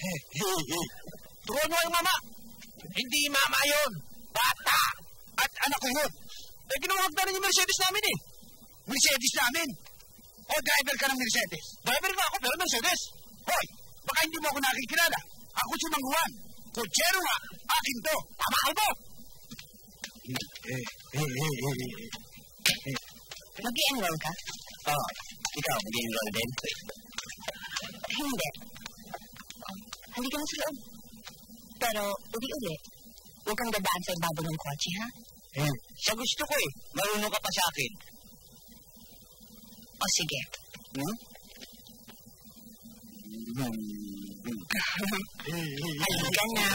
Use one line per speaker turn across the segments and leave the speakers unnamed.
Turuan mo yung mama. Hindi mama yun. Bata. At anak ko yun. Eh, ginawag na rin yung Mercedes namin eh. Mercedes namin? O driver ka ng Mercedes? Driver nga ako, pero Mercedes. Hoy, baka hindi mo ako nakikilala. Ako si Mang Juan. Kutsero nga. Akin to. Tama ka mo.
Mag-i-enroll ka?
Oo. Ikaw, mag-i-enroll din?
Hindi. Halika na sa loob. Pero, uli-uli. Huwag kang dadaan sa ibabaw ng kotse, ha?
Sa gusto ko eh. Marunong ka pa sa akin.
O sige. Halika na.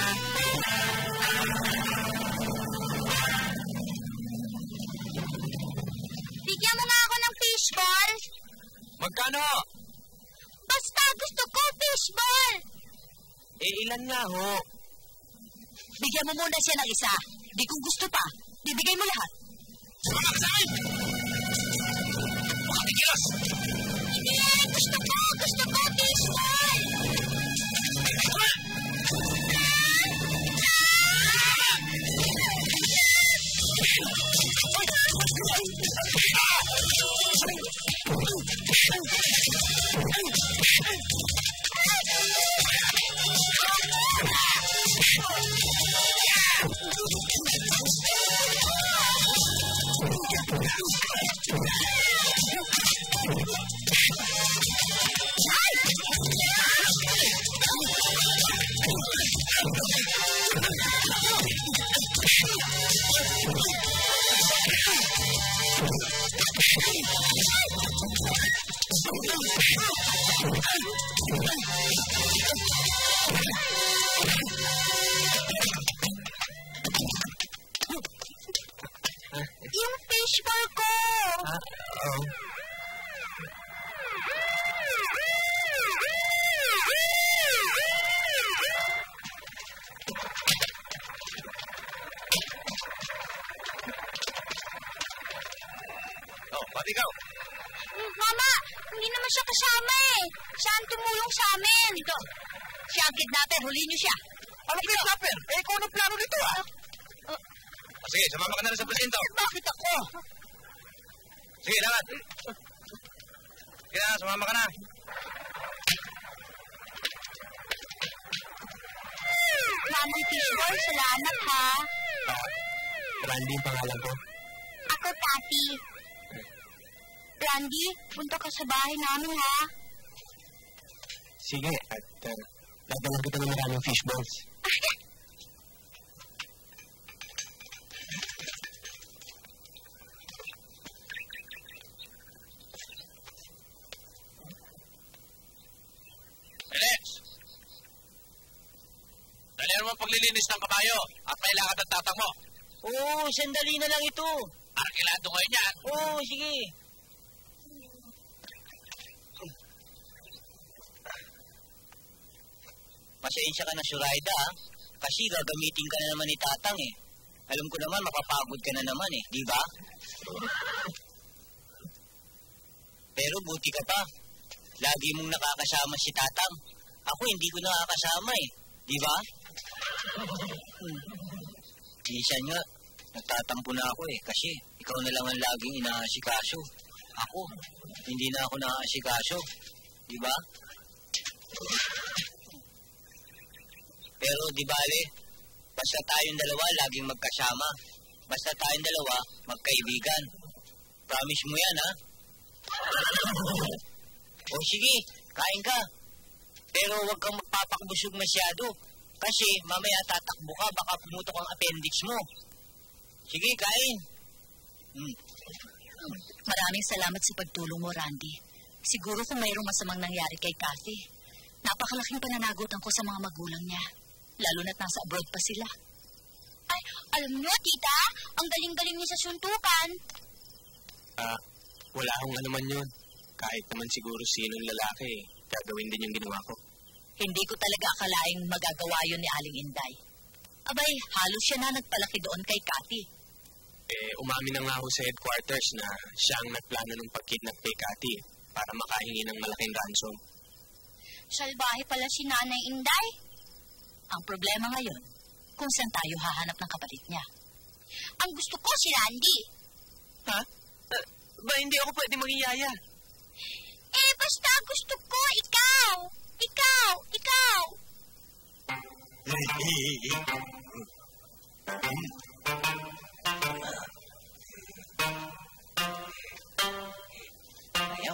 Bigyan mo nga ako ng fishball.
Magkano?
Basta gusto ko fishball.
Eh, ilan nga ho?
Bigyan mo muna siya ng isa. Di kung gusto pa, bibigay mo lahat.
Sumama ka sa akin! Makakikilos!
Hindi! Gusto ko fishball! Yung fishball ko!
Pati ikaw.
Mama, hindi naman siya kasama eh. Siya ang tumulong sa amin. Ito, siya ang kidnapper. Huli niyo siya.
Ano kidnapper? Eh, ikaw ang plano nito ah. Sige, sumama ka na rin sa presinto.
Bakit ako?
Sige, dapat. Sige na, sumama ka na.
Randy Fishball, salamat ha.
Randy yung pangalan ko.
Ako, Tati. Randy, punta ka sa bahay namin ha.
Sige, at dadalhan kita ng maraming fishballs. Alex! Dalihan mo ang paglilinis ng kabayo at kailangan ng tatang mo.
Oo, sandali na lang ito.
Arkilado ngayon yan.
Oo, sige. Pasensya ka na, Shuraida, kasi gagamitin ka na naman ni Tatang eh. Alam ko naman, mapapagod ka na naman eh, di ba? Pero buti ka pa. Lagi mong nakakasama si Tatang. Ako hindi ko nakakasama eh, di ba? Minsan nga, nagtatampo na ako eh, kasi ikaw na lang ang laging inaasikaso. Ako, hindi na ako naaasikaso, di ba? Pero di bale, basta tayong dalawa laging magkasama. Basta tayong dalawa magkaibigan. Promise mo yan, ha? O sige, kain ka. Pero huwag kang magpapakbusog masyado. Kasi mamaya tatakbo ka, baka pumutok ang appendix mo. Sige, kain.
Maraming salamat sa pagtulong mo, Randy. Siguro kung mayroong masamang nangyari kay Kathy, napakalaking pananagutan ko sa mga magulang niya. Lalo na't nasa abroad pa sila. Ay, alam niyo, tita, ang galing-galing niya sa suntukan.
Wala akong anuman yun. Kahit naman siguro sinong lalaki, gagawin din yung ginawa ko.
Hindi ko talaga akalaing magagawa yun ni Aling Inday. Abay, halos siya na nagpalaki doon kay Kathy.
Umamin na nga ako sa headquarters na siya ang nagplano ng pagkidnap kay Kathy para makahingi ng malaking ransom.
Salbahe pala si Nanay Inday. Ang problema ngayon, kung saan tayo hahanap ng kapalit niya. Ang gusto ko si Randy.
Ha? Ba hindi ako pwede magiyaya?
Basta gusto ko ikaw. Ikaw.
Ayaw.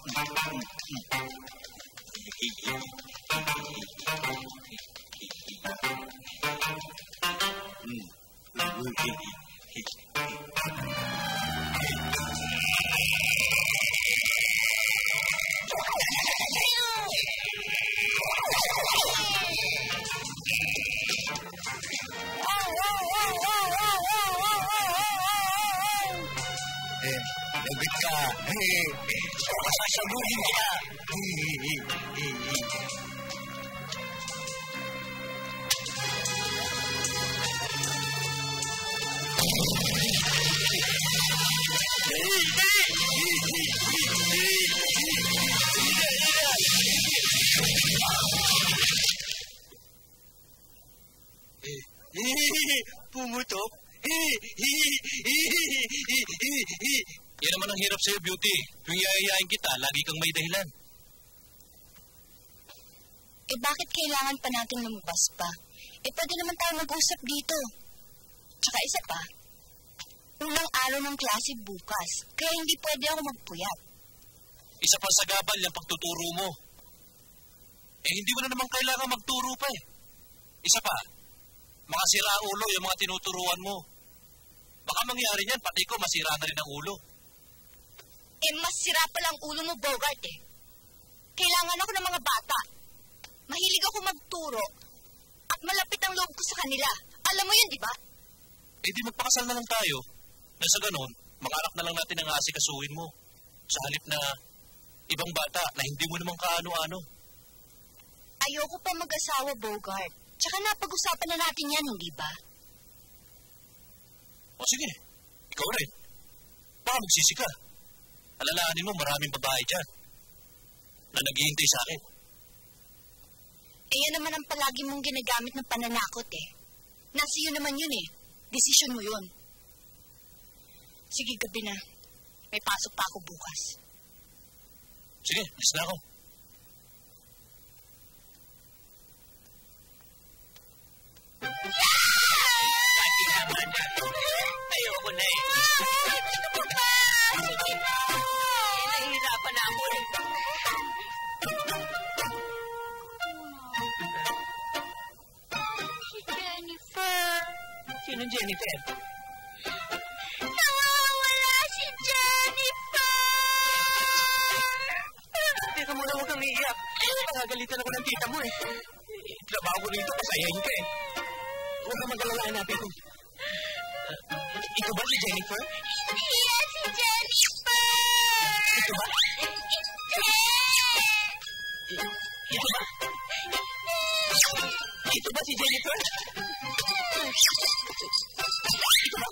Lagot ka. Sasabuhin kita. Pumutok.
Yan naman ang hirap sa'yo, Beauty. Tuwing yayayain kita, lagi kang may dahilan.
Bakit kailangan pa natin lumabas pa? Pwede naman tayo mag-usap dito. Tsaka isa pa, unang araw ng klase bukas, kaya hindi pwede ako magpuyat.
Isa pa sa gabal yung pagtuturo mo. Hindi mo na naman kailangan magturo pa eh. Isa pa, makasira ulo yung mga tinuturuan mo. Baka mangyari niyan, pati ko masira na rin ang ulo.
Mas sira pa lang ulo mo, Bogart eh. Kailangan ako ng mga bata. Mahilig ako magturo at malapit ang loob ko sa kanila. Alam mo yun, di ba?
Di magpakasal na lang tayo. Nasa ganon, mangarap na lang natin ang aasikasuhin mo. Sa halip na ibang bata na hindi mo naman kaano-ano.
Ayoko pa mag-asawa, Bogart. Tsaka napag-usapan na natin yan, hindi ba?
O sige, ikaw rin. Baka magsisi ka. Alalahanin mo, maraming babae dyan na naghihintay sa akin.
Yan naman ang palagi mong ginagamit ng pananakot eh. Nasa iyo naman yun eh. Desisyon mo yun. Sige, gabi na. May pasok pa ako bukas.
Sige, alis na ako.
Lagi naman dyan. Ayoko na eh. Nahihirapan na ako eh.
Si Jennifer.
Sinong Jennifer?
Nawawala si Jennifer!
Teka muna, huwag kang iiyak. Nagagalitan ako ng tita mo eh. Trabaho ko rito, pasayahin ka eh. Huwag kang mag-alalaan natin ko. Ito ba si Jennifer?
Yes, si Jennifer!
Ito ba? Ito ba? Ito ba si Jennifer? Ito ba?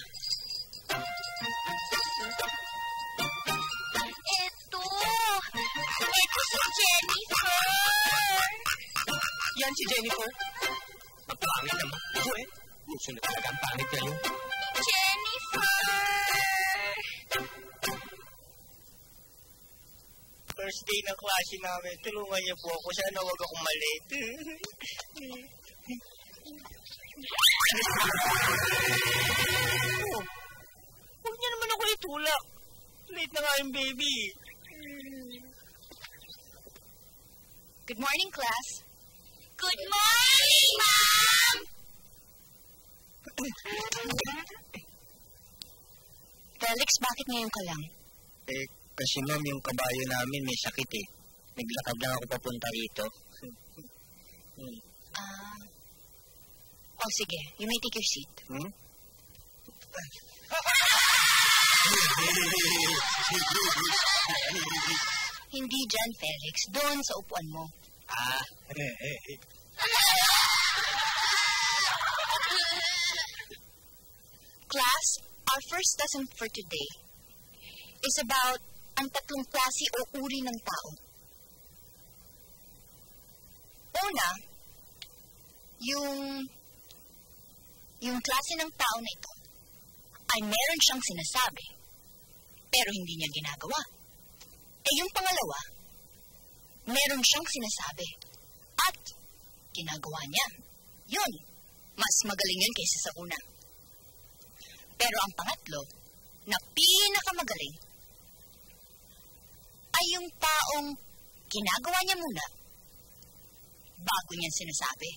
Ito si Jennifer!
Yan si Jennifer? Magpangit naman. Ito eh. Gusto na talaga ang pangit na yun.
Jennifer!
First day ng klase namin, tulungan niyo po ako. Sana huwag akong malate. Huwag niya naman ako itulak. Late na nga yung baby.
Good morning, class. Good morning, Mom! Felix, bakit ngayon ka lang?
Kasi ma'am, yung kabayo namin may sakit eh. Naglakad lang ako papunta rito.
Oh, sige. You may take your seat. Hindi dyan, Felix. Doon sa upuan mo. Class, our first lesson for today is about ang tatlong klase o uri ng tao. Unang-una, yung klase ng tao na ito ay meron siyang sinasabi, pero hindi niya ginagawa. Yung pangalawa, meron siyang sinasabi at ginagawa niya. Yun, mas magaling yan kaysa sa una. Pero ang pangatlo, na pinakamagaling, ay yung taong ginagawa niya muna bago niya sinasabi.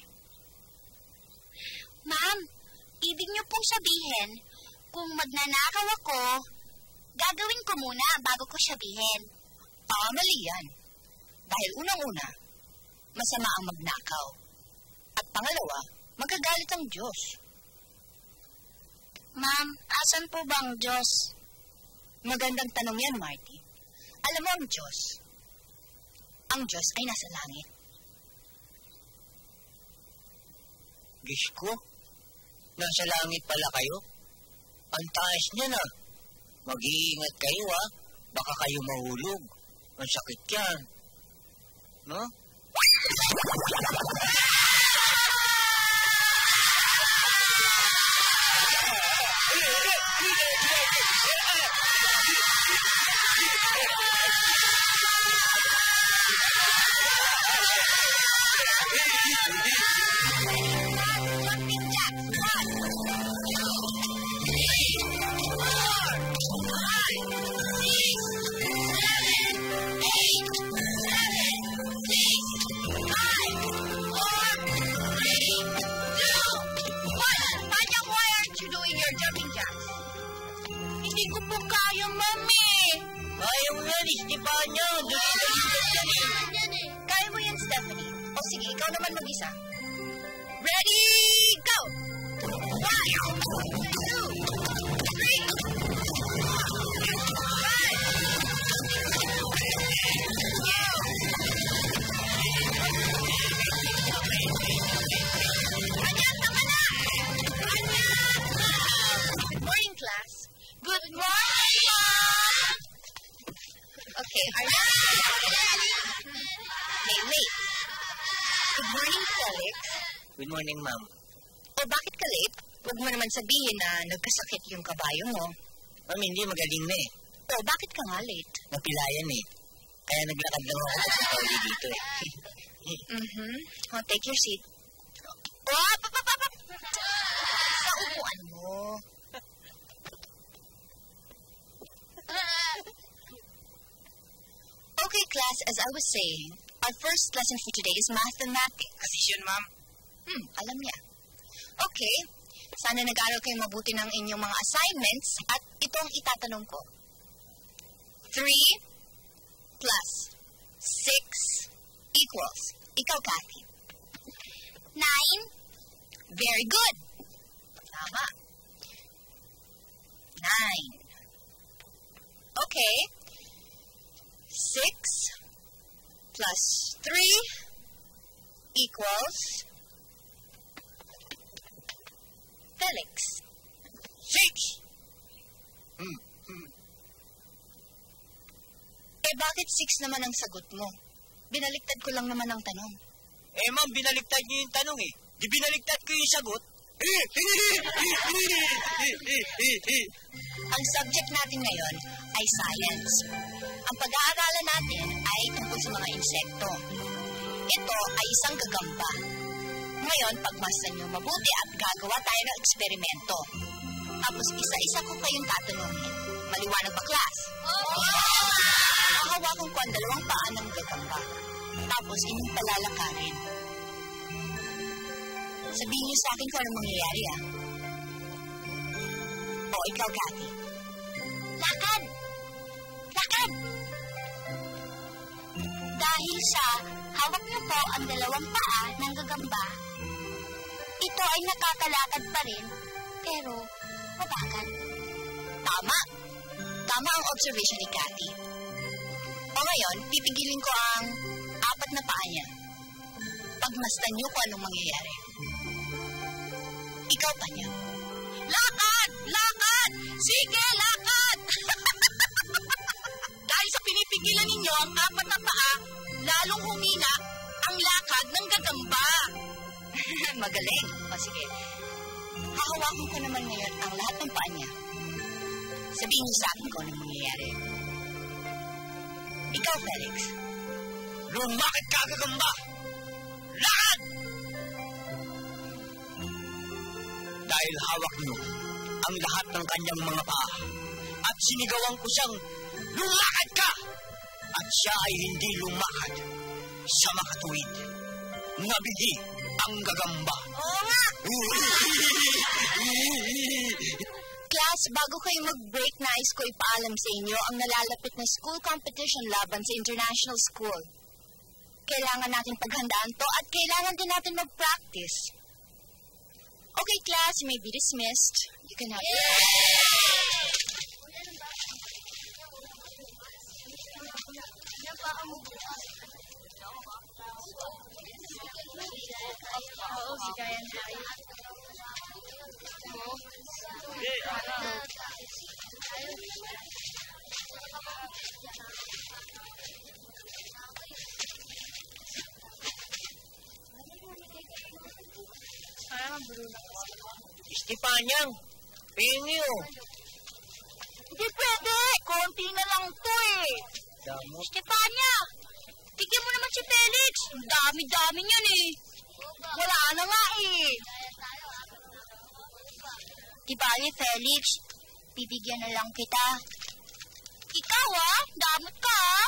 Ma'am, ibig niyo pong sabihin, kung magnanakaw ako, gagawin ko muna bago ko sabihin.
Mali yan. Dahil unang-una, masama ang magnakaw. At pangalawa, magagalit ang Diyos.
Ma'am, asan po ba ang Diyos?
Magandang tanong yan, Marty. Alam mo ang Diyos ay nasa langit.
Diyos ko, nasa langit pala kayo? Ang taas niya na. Mag-iingat kayo baka kayo mahulog. Ang sakit yan. No?
Hindi ko po kaya, Mami.
Kaya mo yan, Estefania.
Kaya mo yan, Stephanie. O sige, ikaw naman mag-isa. Ready, go! 1, 2, 3. Morning, class.
Good morning, Mom.
Okay, are you ready? Wait. Good morning, Felix.
Good morning, ma'am.
O bakit ka late? Huwag mo naman sabihin na nagkasakit yung kabayo mo.
Ma'am, hindi magaling na
O bakit ka nga late?
Napilayan Kaya naglakad lang ako sa Pauli dito
O, take your seat. Sa upuan mo. Okay, class, as I was saying, our first lesson for today is mathematics.
Addition, ma'am.
Alam niya. Okay, sana nag-aral kayo mabuti ng inyong mga assignments at ito ang itatanong ko. 3 plus 6 equals. Ikaw, Kathy.
9.
Very good. Tama. 9. Okay. 6 plus 3 equals Felix.
6!
Bakit 6 naman ang sagot mo? Binaliktad ko lang naman ang tanong.
Ma'am, binaliktad niyo yung tanong Di binaliktad ko yung sagot.
Ang subject natin ngayon ay science. Ang pag-aaralan natin ay tungkol sa mga insekto. Ito ay isang gagamba. Ngayon, pagmasdan niyo mabuti at gagawa tayo ng eksperimento. Tapos isa-isa ko kayong tatanungin. Maliwanag ba, class? Hawakan ko ang dalawang paa ng gagamba. Tapos inyong palalakarin. Sabihin niyo sa akin kung anong mangyayari, O, ikaw, Kathy.
Lakad! Lakad! Dahil sa hawak niyo po ang dalawang paa ng gagamba, ito ay nakakalakad pa rin, pero mabagal.
Tama. Tama ang observation ni Kathy. O ngayon, pipigilin ko ang 4 na paa niya. Pagmasdan niyo kung anong mangyayari. Ikaw pa niya. Lakad! Lakad! Sige, lakad! Dahil sa pinipigilan ninyo ang 4 na paa, lalong humina ang lakad ng gagamba. Magaling. O sige, hahawakan ko naman ngayon ang lahat ng paa niya. Sabihin niyo sa akin kung anong mangyayari. Ikaw, Felix.
Lumakad ka, gagamba! Lakad! Dahil hawak niyo ang lahat ng kanyang mga paa at sinigawan ko siyang lumakad ka! At siya ay hindi lumakad sa makatuwid. Nabigi ang gagamba.
Oo nga! Class, bago kayo mag-break, nais ko ipaalam sa inyo ang nalalapit na school competition laban sa international school. Kailangan natin paghandaan to at kailangan din natin mag-practice. Okay, class, you may be dismissed. You can have Oo, si Diane tayo.
Estepanyang, pengi oh.
Hindi pwede. Konti na lang to eh.
Damot.
Estefania, tigyan mo naman si Felix. Ang dami-dami niyan eh. Wala na nga eh. Ibali, Felix. Bibigyan na lang kita. Ikaw ah, damot ka ah.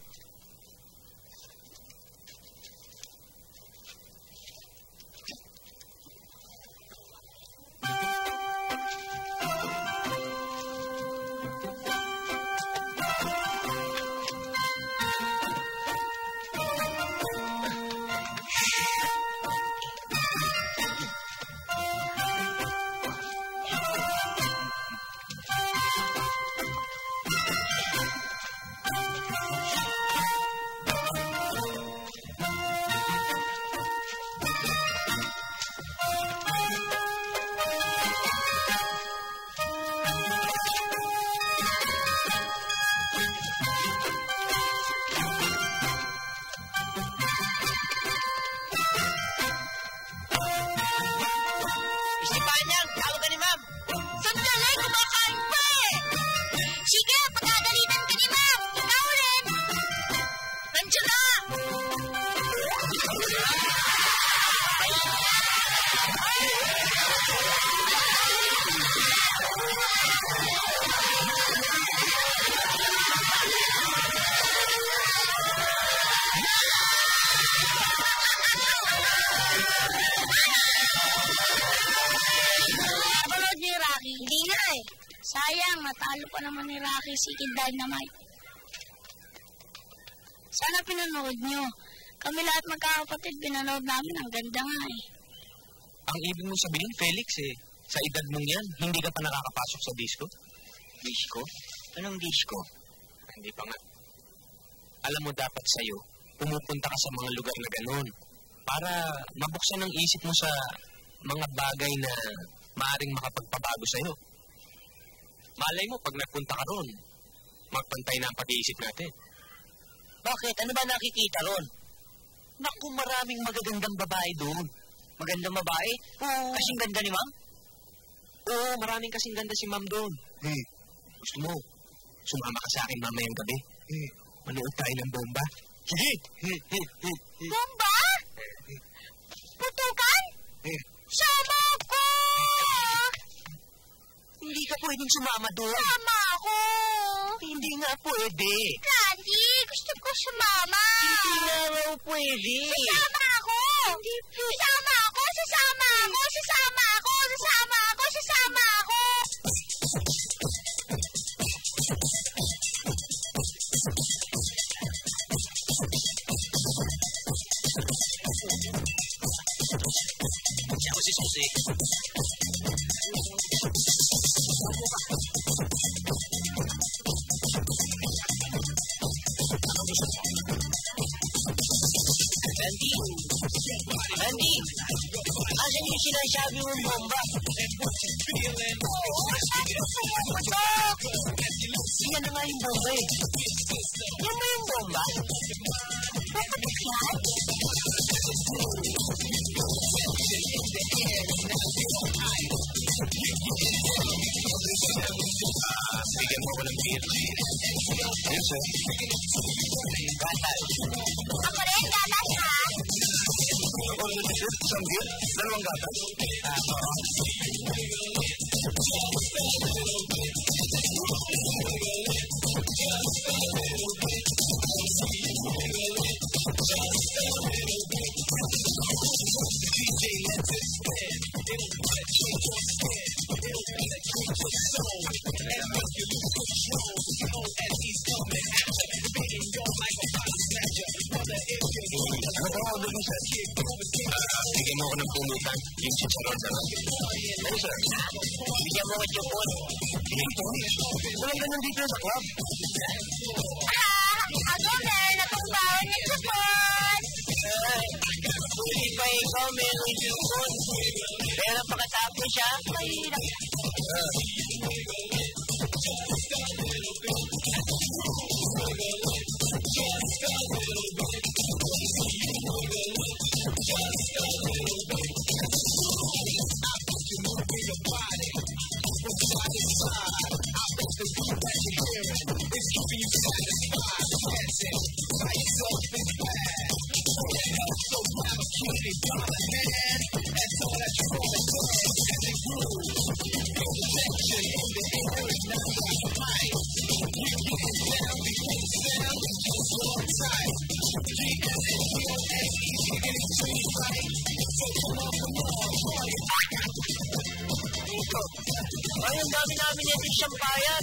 Hindi nga eh. Sayang, natalo pa naman ni Rocky si Kid Dynamite. Sana pinanood nyo. Kami lahat magkakapatid, pinanood namin. Ang ganda nga eh.
Ang ibig mong sabihin, Felix eh, sa edad mong yan, hindi ka pa nakakapasok sa disco?
Disco? Anong disco?
Hindi pa nga. Alam mo, dapat sa'yo, pumupunta ka sa mga lugar na ganun para mabuksan ang isip mo sa mga bagay na maaaring makapagpabago sa'yo. Malay mo, pag nagpunta ka ron, magpantay na ang pag-iisip natin.
Bakit? Ano ba nakikita ron? Naku, maraming magagandang babae doon. Magandang babae? Oo. Kasing ganda ni Ma'am?
Oo, maraming kasing ganda si Ma'am doon. Gusto mo, sumama ka sa akin mamayang gabi. Manood tayo ng bomba. Sige!
Bomba? Putukan? Sama ako!
Hindi ka pwedeng sumama doon.
Sama ako!
Hindi nga pwede.
Randy, gusto ko sumama.
Hindi nga raw pwede.
Sasama ako! Sasama ako! Sasama ako! Sasama ako! Sasama ako! Sasama ako!
Ako si Susi.
Randy! Asan yung sinasabi mong bomba? Yan na nga yung bomba eh. Yan ba yung bomba?
Bakit yan?
Bigyan mo ko ng beer. Yes, sir. Gatal.
Ako rin, gatas ha?
Ako rin, sir. Isang beer? Dalawang gatas? Ano ba order mo, sir? Bigyan mo ko ng pulutan. Yung chicharon, sir. Ano, sir?
Bigyan mo ko chupon.
Walang ganun dito sa club.
Ako meron akong baon ng chupon.
Huli pa ikaw, meron chupon. Pero pagkatapos siya,
Mahirap.
ay, ang dami namin yung champayan.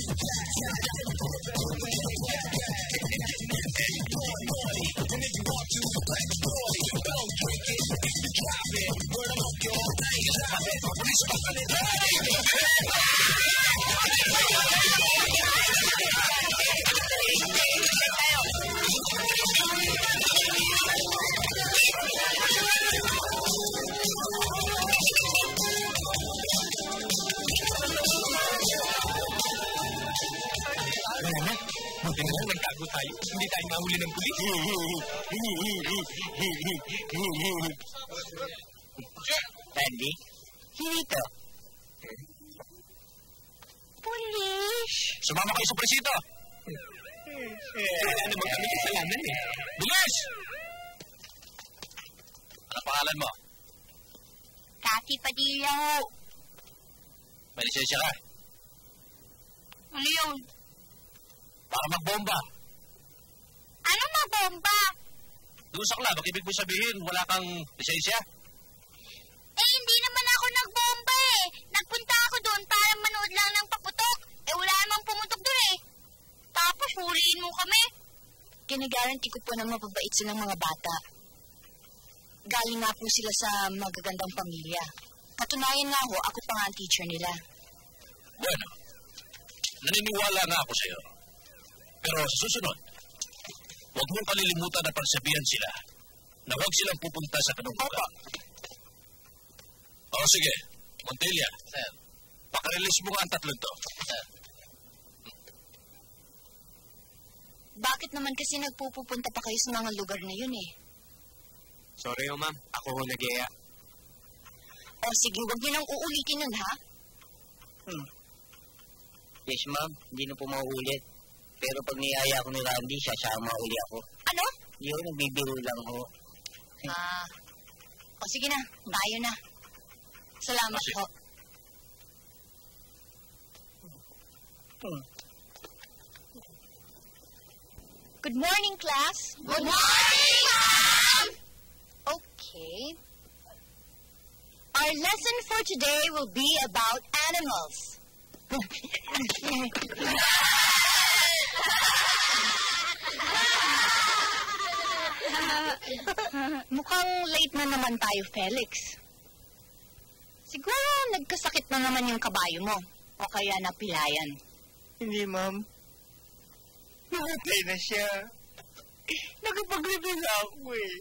Nagtago tayo. Hindi tayo nahuli ng pulis.
Randy, hinito.
Pulis!
Sumama kayo sa presito. Wala naman kami kasalanan eh. Bilis! Ano pangalan mo?
Cathy Padilla.
May lisensya ka.
Ano yun?
Para magbomba.
Ano na bomba?
Doon sa club, ibig mo sabihin, wala kang lisensya?
Eh, hindi naman ako nagbomba eh. Nagpunta ako doon para manood lang ng paputok. Eh, wala namang pumutok doon eh. Tapos, huliin mo kami.
Kinigaranti ko po na mababait silang mga bata. Galing nga po sila sa magagandang pamilya. Katunayan nga ho, ako pa nga ang teacher nila.
Bueno, naniniwala nga ako sa'yo. Pero sa susunod, huwag mong kalilimutan na pagsabihan sila na huwag silang pupunta sa kanungkutan. O sige, Montilla, pakarelease mo nga ang tatlong to.
Bakit naman kasi nagpupunta pa kayo sa mga lugar na yun eh?
Sorry ma'am. Ako ho nag-iaya.
O sige, huwag niyo nang uulitin nun ha?
Yes, ma'am. Hindi na po mauulit. Pero pag niyaya ako ni Randy, sasama uli ako.
Ano?
Hindi ako nagbibiro lang ho.
O sige na, tayo na. Salamat ho. Good morning, class.
Good morning, Mom!
Okay. Our lesson for today will be about animals. Mukhang late na naman tayo, Felix. Siguro nagkasakit na naman yung kabayo mo o kaya napilayan.
Hindi, ma'am. Namatay na siya. Nakapag-review na ako eh.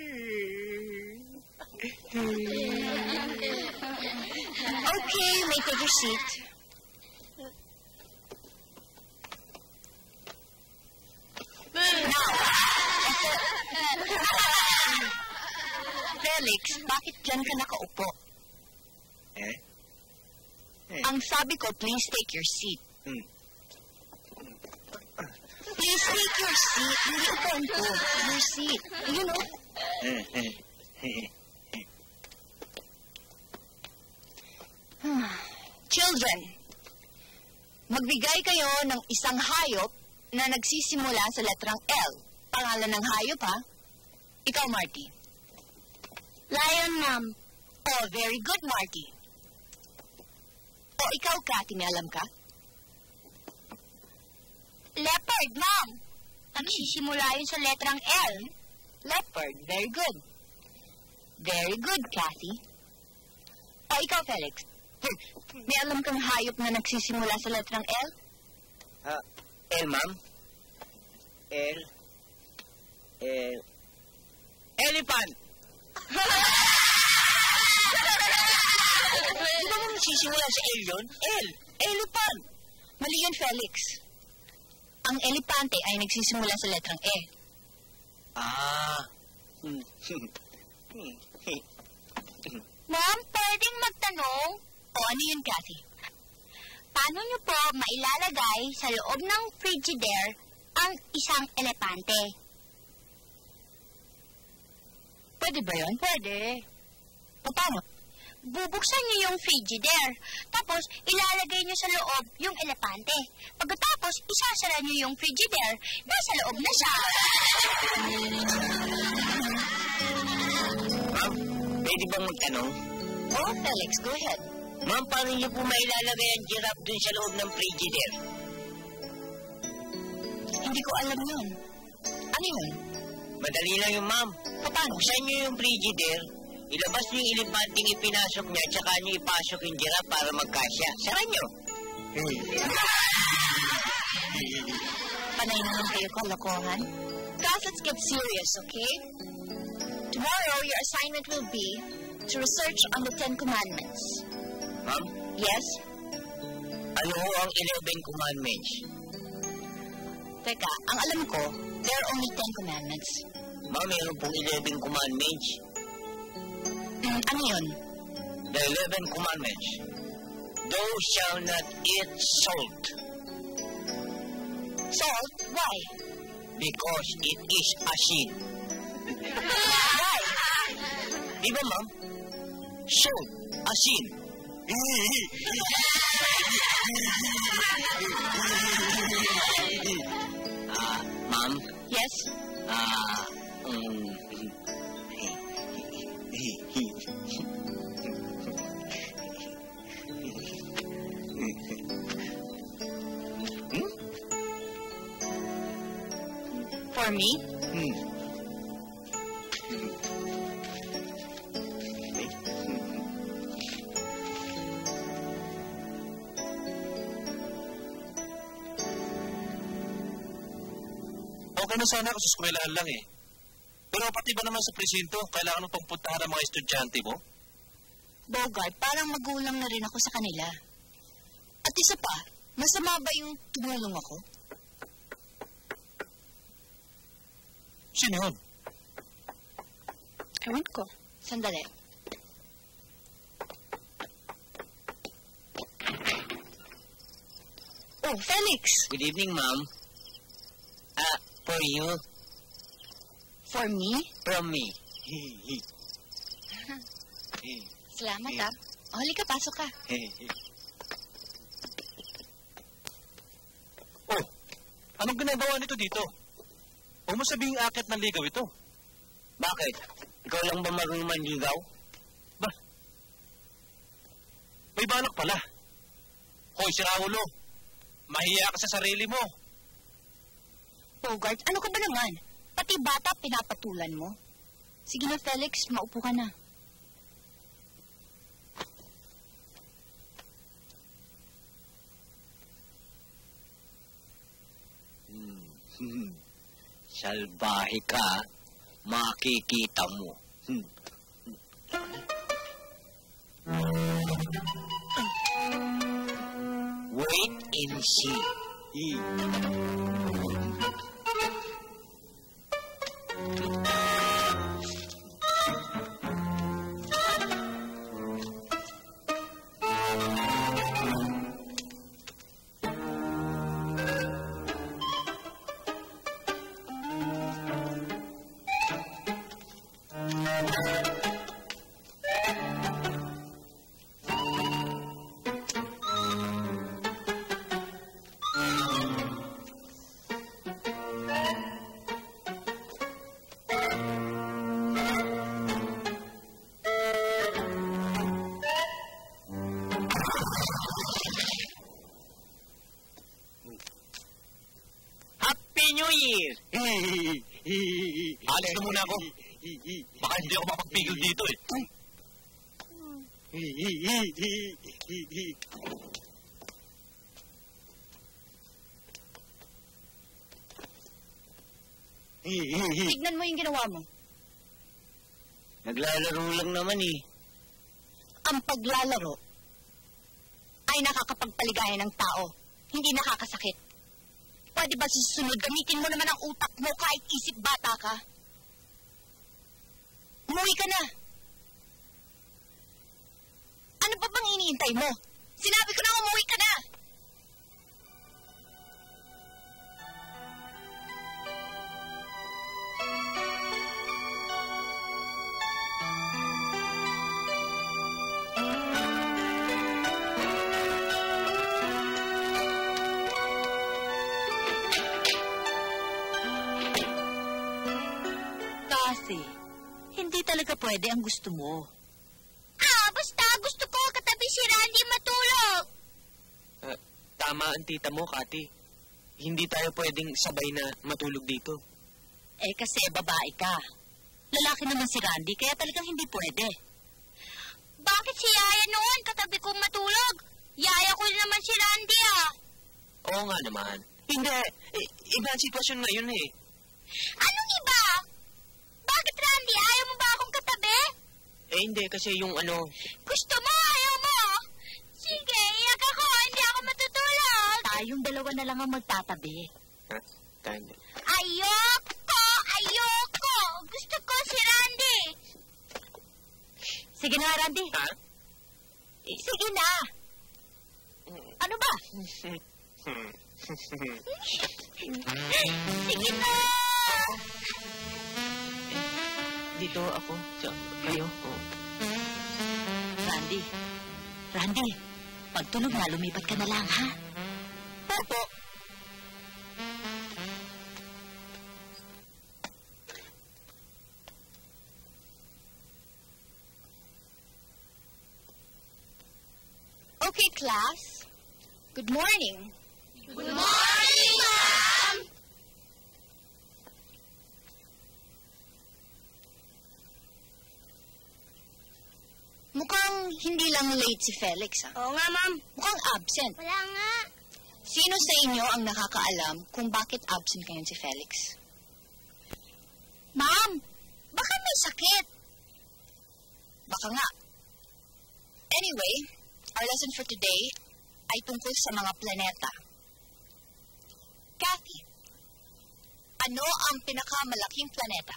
Okay, you may take your seat. Felix, bakit dyan ka nakaupo? Ang sabi ko, please take your seat. Please take your seat. Hindi upuan ko. Your seat. You know? Children, magbigay kayo ng isang hayop na nagsisimula sa letrang L. Pangalan ng hayop, ha? Ikaw, Marty.
Lion, Ma'am.
Oh, very good, Marty. O, ikaw, Cathy, may alam ka?
Leopard, Ma'am. Nagsisimula yun sa letrang L.
Leopard, very good. Very good, Cathy. O, ikaw, Felix. May alam kang hayop na nagsisimula sa letrang L?
L, ma'am. Elephant! Di ba mo nagsisimula sa L yun? L! Elephant!
Mali yun, Felix. Ang elepante ay nagsisimula sa letrang E.
Ma'am, pwedeng magtanong?
O, ano yun, Cathy?
Paano niyo po mailalagay sa loob ng Frigidaire ang isang elepante?
Pwede ba yun?
Pwede.
Paano?
Bubuksan niyo yung Frigidaire, tapos ilalagay niyo sa loob yung elepante. Pagkatapos, isasara niyo yung Frigidaire, nasa loob na siya.
Ma'am, pwede bang magtanong?
Oh, Felix, go ahead.
Ma'am, paano niyo po mailalagay ang giraffe dun sa loob ng Frigidaire?
Hindi ko alam yun. Ano yun?
Madali lang yun, ma'am.
Paano?
Buksan niyo yung Frigidaire, ilabas niyo yung elepanting ipinasok niya, tsaka niyo ipasok yung giraffe para magkasya. Sara niyo.
Panay naman kayo, kalokohan. Guys, let's get serious, okay? Tomorrow, your assignment will be to research on the 10 Commandments.
Ma'am?
Yes?
Ano ho ang 11 Commandments?
Teka, ang alam ko, there are only 10 Commandments.
Ma'am, meron pong 11 Commandments.
Ano yun?
The 11 Commandments. Thou shalt not eat salt.
Salt? Why?
Because it is asin.
Why?
Di ba, ma'am? Salt, asin. Ma'am?
Yes? For me?
Okay na sana ako sa eskwelahan lang eh. Pero pati ba naman sa presinto, kailangan mong pagpuntahan ng mga estudyante mo?
Bogart, parang magulang na rin ako sa kanila. At isa pa, masama ba yung tumulong ako?
Sino yun?
Ewan ko. Sandali. Oh, Felix!
Good evening, ma'am. For you.
For me?
From me.
Salamat, ah. Halika, pasok ka.
Oh, anong ginagawa nito dito? Huwag mo sabihing akit ng ligaw ito.
Bakit? Ikaw lang ba marunong manligaw?
Ba? May balak pala. Hoy, si Raulo. Mahiya ka sa sarili mo.
Bogart, ano ka ba naman? Pati bata pinapatulan mo. Sige na, Felix, maupo ka na.
Salbahe ka, makikita mo. Wait and see.
ako. Baka hindi ako mapagpigil dito eh.
Tignan mo yung ginawa mo.
Naglalaro lang naman eh.
Ang paglalaro ay nakakapagpaligaya ng tao, hindi nakakasakit. Pwede ba susunod, gamitin mo naman ang utak mo kahit isip bata ka? Umuwi ka na! Ano pa bang iniintay mo? Sinabi ko na umuwi ka na! Hindi talaga pwede ang gusto mo.
Basta gusto ko katabi si Randy matulog.
Tama ang tita mo, Kati. Hindi tayo pwedeng sabay na matulog dito.
Kasi babae ka. Lalaki naman si Randy, kaya talagang hindi pwede.
Bakit si Yaya noon katabi kong matulog? Yaya ko naman si Randy
Oo nga naman. Hindi. Iba ang sitwasyon ngayon eh.
Anong iba? Bakit, Randy? Ayaw mo ba akong katabi?
Hindi. Kasi yung ano...
Gusto mo? Ayaw mo? Sige, iyak ako. Hindi ako matutulog.
Tayong dalawa na lang ang magtatabi.
Ha? Tanda.
Ayoko! Ayoko! Gusto ko si Randy.
Sige na, Randy.
Ha?
Sige na. Ano ba?
Sige na!
Dito ako. Kayo.
Randy, pagtulog na, lumipat ka na lang, ha?
Opo.
Okay, class. Good morning.
Good morning, Ma'am!
Mukhang hindi lang late si Felix, ha?
Oo nga, Ma'am.
Mukhang absent.
Wala nga.
Sino sa inyo ang nakakaalam kung bakit absent ngayon si Felix?
Ma'am, baka may sakit.
Baka nga. Anyway, our lesson for today ay tungkol sa mga planeta. Kathy, ano ang pinakamalaking planeta?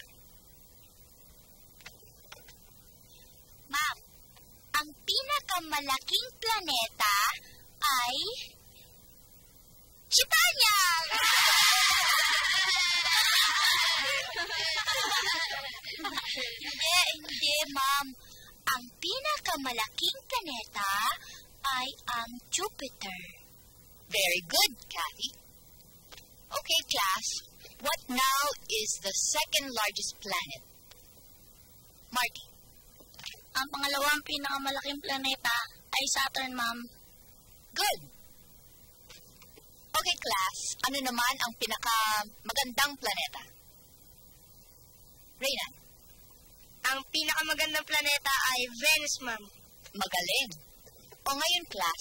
Ma'am, ang pinakamalaking planeta ay... Chitanya! Hindi, Ma'am. Ang pinakamalaking planeta ay ang Jupiter.
Very good, Kathy. Okay, class. What now is the second largest planet? Marty.
Ang pangalawang pinakamalaking planeta ay Saturn, Ma'am.
Good. Okay, class. Ano naman ang pinakamagandang planeta? Reyna.
Ang pinakamagandang planeta ay Venus, Ma'am.
Magaling. O ngayon, class,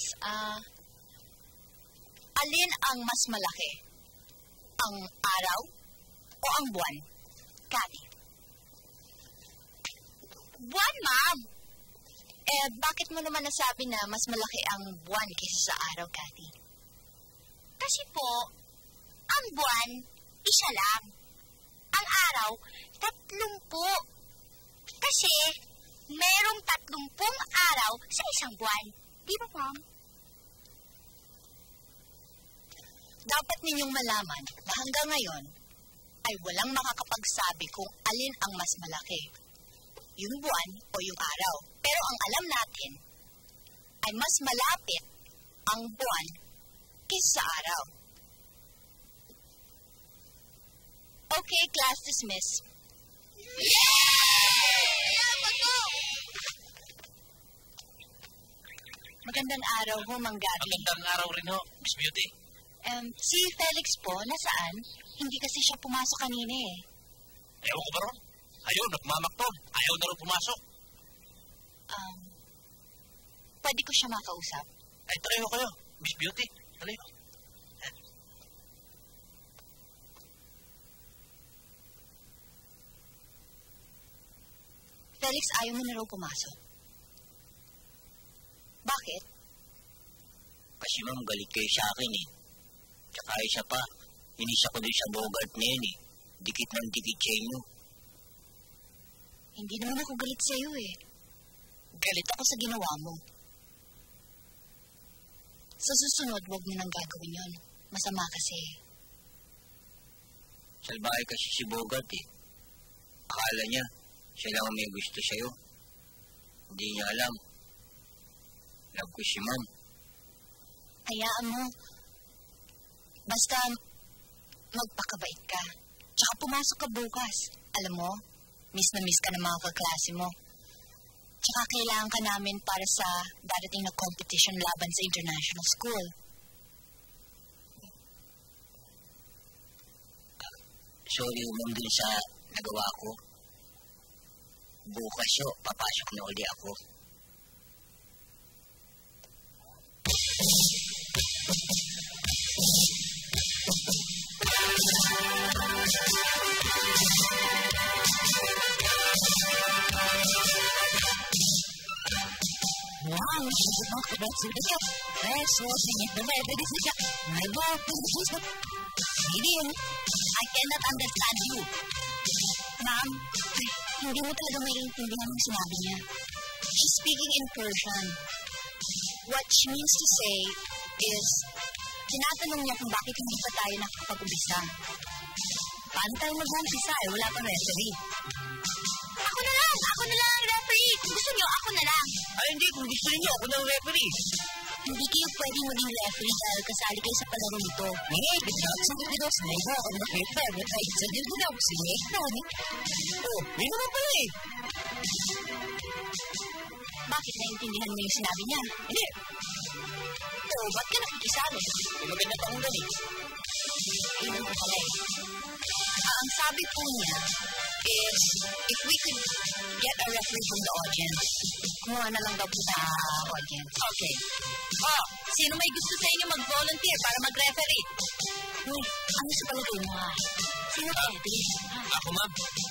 alin ang mas malaki? Ang araw o ang buwan? Kathy.
Buwan, Ma'am.
Bakit mo naman nasabi na mas malaki ang buwan kaysa sa araw, Kathy?
Kasi po, ang buwan, isa lang. Ang araw, 30. Kasi, merong 30 araw sa isang buwan. Di ba, Ma'am?
Dapat ninyong malaman na hanggang ngayon ay walang makakapagsabi kung alin ang mas malaki, yung buwan o yung araw. Pero ang alam natin ay mas malapit ang buwan kaysa sa araw. Okay, class dismissed. Magandang araw ho, Mang Gabi.
Magandang araw rin ho, Miss Beauty.
Si Felix po, nasaan? Hindi kasi siya pumasok kanina eh.
Ewan ko ba ron? Ayun, nagmamakton. Ayaw na rin pumasok.
Pwede ko siya makausap.
Ay, tarayo kayo. Miss Beauty, tarayo.
Felix, ayaw mo na raw pumasok. Bakit?
Kasi ma'am, galit kayo sa akin eh. Tsaka isa pa, inis ako doon sa Bogart na yun eh. Dikit ng dikit sa inyo.
Hindi naman ako galit sa'yo eh. Galit ako sa ginawa mo. Sa susunod, huwag mo nang gagawin yun. Masama kasi.
Salbahe kasi si Bogart eh. Akala niya, siya lang ang may gusto sa'yo. Hindi niya alam. Love ko si ma'am.
Hayaan mo. Basta, magpakabait ka. Tsaka pumasok ka bukas. Alam mo, miss na miss ka ng mga kaklase mo. Tsaka kailangan ka namin para sa darating na competition laban sa international school.
Sorry ma'am din sa nagawa ko. Bukas yo, papasok na ulit ako.
Wow, sudah resolusinya berbeda di sini. Gideon, I cannot understand you. Ma'am, hindi mo talaga maiintindihan ang sinabi niya. She's speaking in Persian. What she means to say is, tinatanong niya kung bakit hindi pa tayo nakakapag-umpisa. Paano tayo mag-umpisa eh? Wala pang referee. Ako na lang ang referee. Gusto niyo, ako na lang.
Ay hindi, kung gusto niyo, ako na ang referee.
Hindi kayo pwedeng maging referee dahil kasali kayo sa palaro nito.
Oh, yun naman pala eh.
Bakit naiintindihan mo yung sinabi niya? Hindi. Oo, ba't ka nakikisali?
Maganda pa akong galing.
Ilan ko pala eh. Ang sabi po niya is, if we could get a referee from the audience, kumuha na lang daw po sa audience. Okay. Sino may gusto sa inyo mag-volunteer para mag-referee? Ano sa palagay mo ha? Sino pwede?
Ako, ma'am.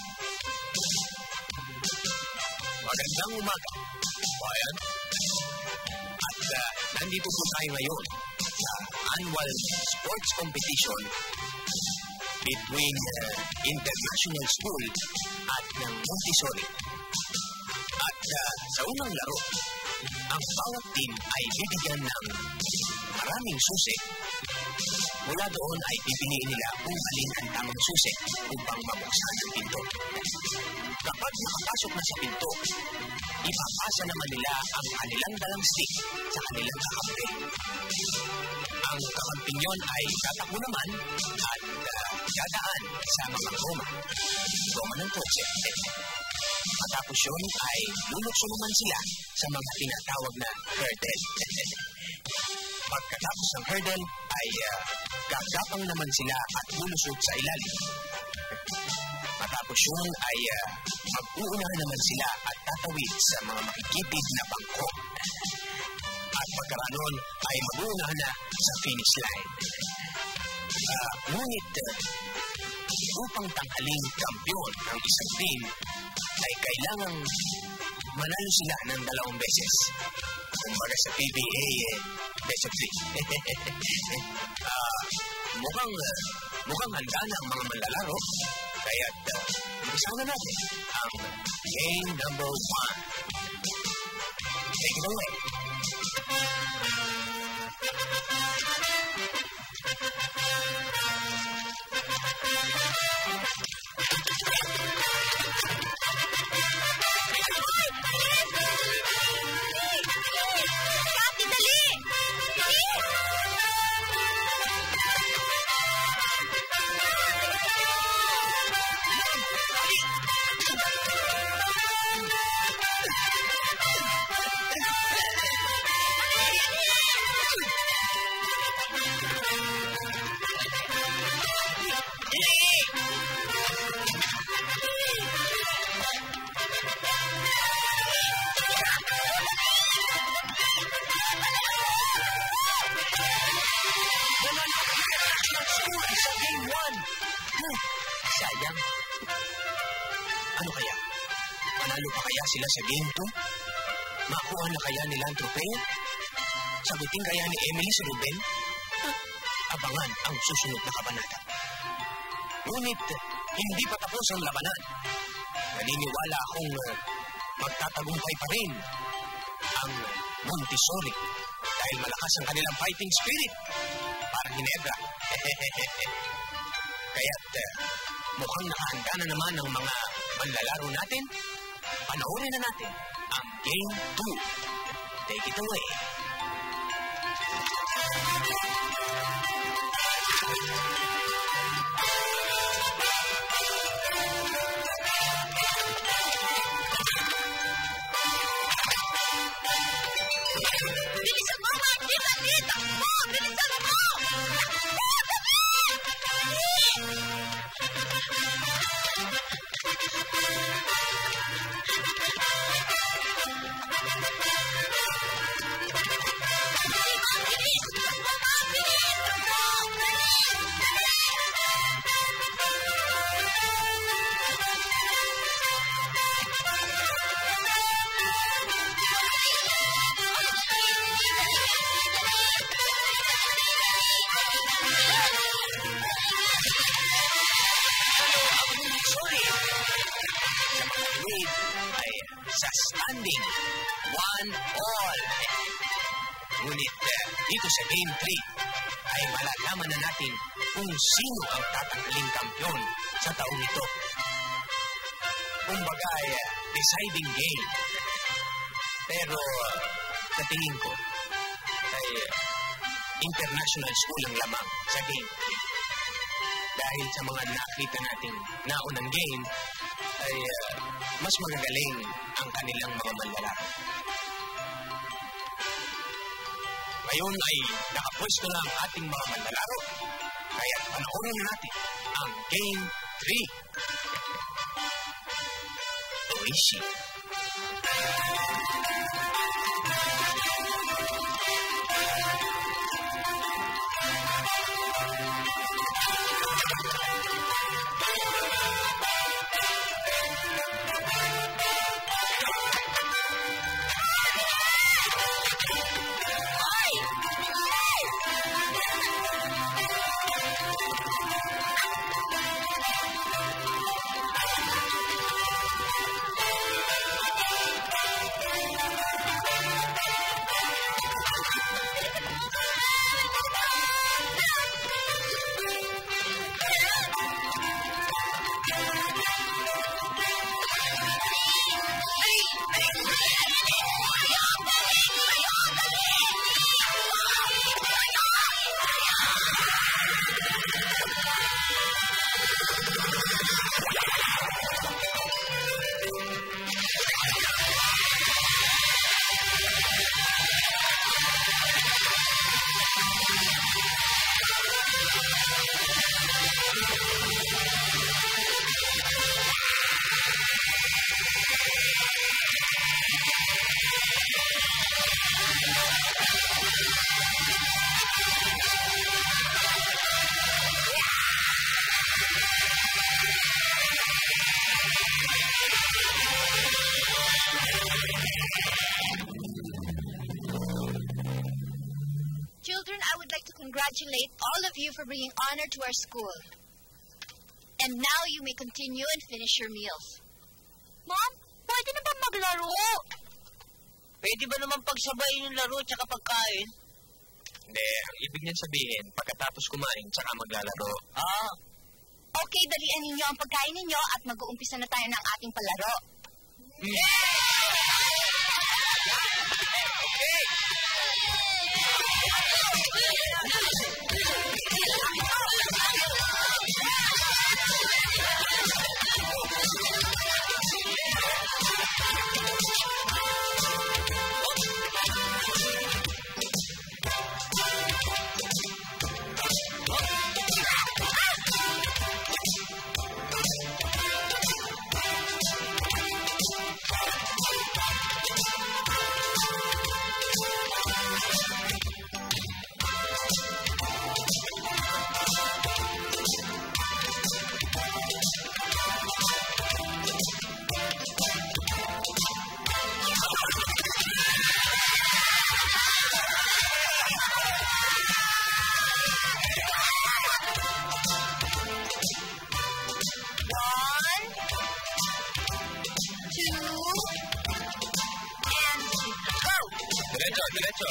Magandang umaga, bayan. At nandito po tayo ngayon sa annual sports competition between international school at ng Montessori. At sa unang laro, ang bawat team ay bibigyan ng maraming susi. Mula doon ay pipiliin nila kung alin ang tamang susi upang mabuksan ang pinto. Kapag nakapasok na sa pinto, ipapasa naman nila ang kanilang dalang stick sa kanilang kakampi. Ang kakampinyon ay tatakbo naman at dadaan sa mga goma ng kotse. Matapos yun ay lulukso naman sila sa mga tinatawag na hurdle. Pagkatapos ng hurdle ay gagapang naman sila at lulusot sa ilalim. Matapos yun ay mag-uunahan naman sila at tatawid sa mga makikitid na bangko. At pagkaranon ay mag-uunahan na sa finish line. Ngunit upang tanghaling kampiyon ng isang team ay kailangang manalo sila ng 2 beses. Kumbaga sa PBA, best of 3. Mukhang handa na ang mga manlalaro. Kaya't umpisahan na natin ang game number 1. Take it away.
Sayang. Ano kaya? Manalo pa kaya sila sa game 2? Makuha na kaya nila ang tropeo? Sagutin kaya ni Emily si Ruben? Abangan ang susunod na kabanata. Ngunit, hindi pa tapos ang labanan. Naniniwala akong magtatagumpay pa rin ang Montessori dahil malakas ang kanilang fighting spirit. Parang Ginebra. Kaya't mukhang nakahanda na naman ang mga manlalaro natin. Panoorin na natin ang Game 2. Take it away.
Bilisan mo, Marty! Dito! Bilisan mo!
Sa standing 1-all. Ngunit dito sa Game 3 ay malalaman na natin kung sino ang tatanghaling kampiyon sa taong ito. Kumbaga ay deciding game. Pero sa tingin ko ay international school ang lamang sa Game 3. Dahil sa mga nakita nating naunang game ay mas magagaling ang kanilang mga manlalaro. Ngayon ay nakapwesto na ang ating mga manlalaro. Kaya panoorin natin ang Game 3. Oishi.
Children, I would like to congratulate all of you for bringing honor to our school. And now you may continue and finish your meals. Mom, pwede na ba maglaro?
Pwede ba naman pagsabayin yung laro tsaka pagkain?
Hindi, ang ibig niyan sabihin, pagkatapos kumain tsaka maglalaro.
Okay, dalian ninyo ang pagkain ninyo at mag-uumpisa na tayo ng ating palaro.
Diretso.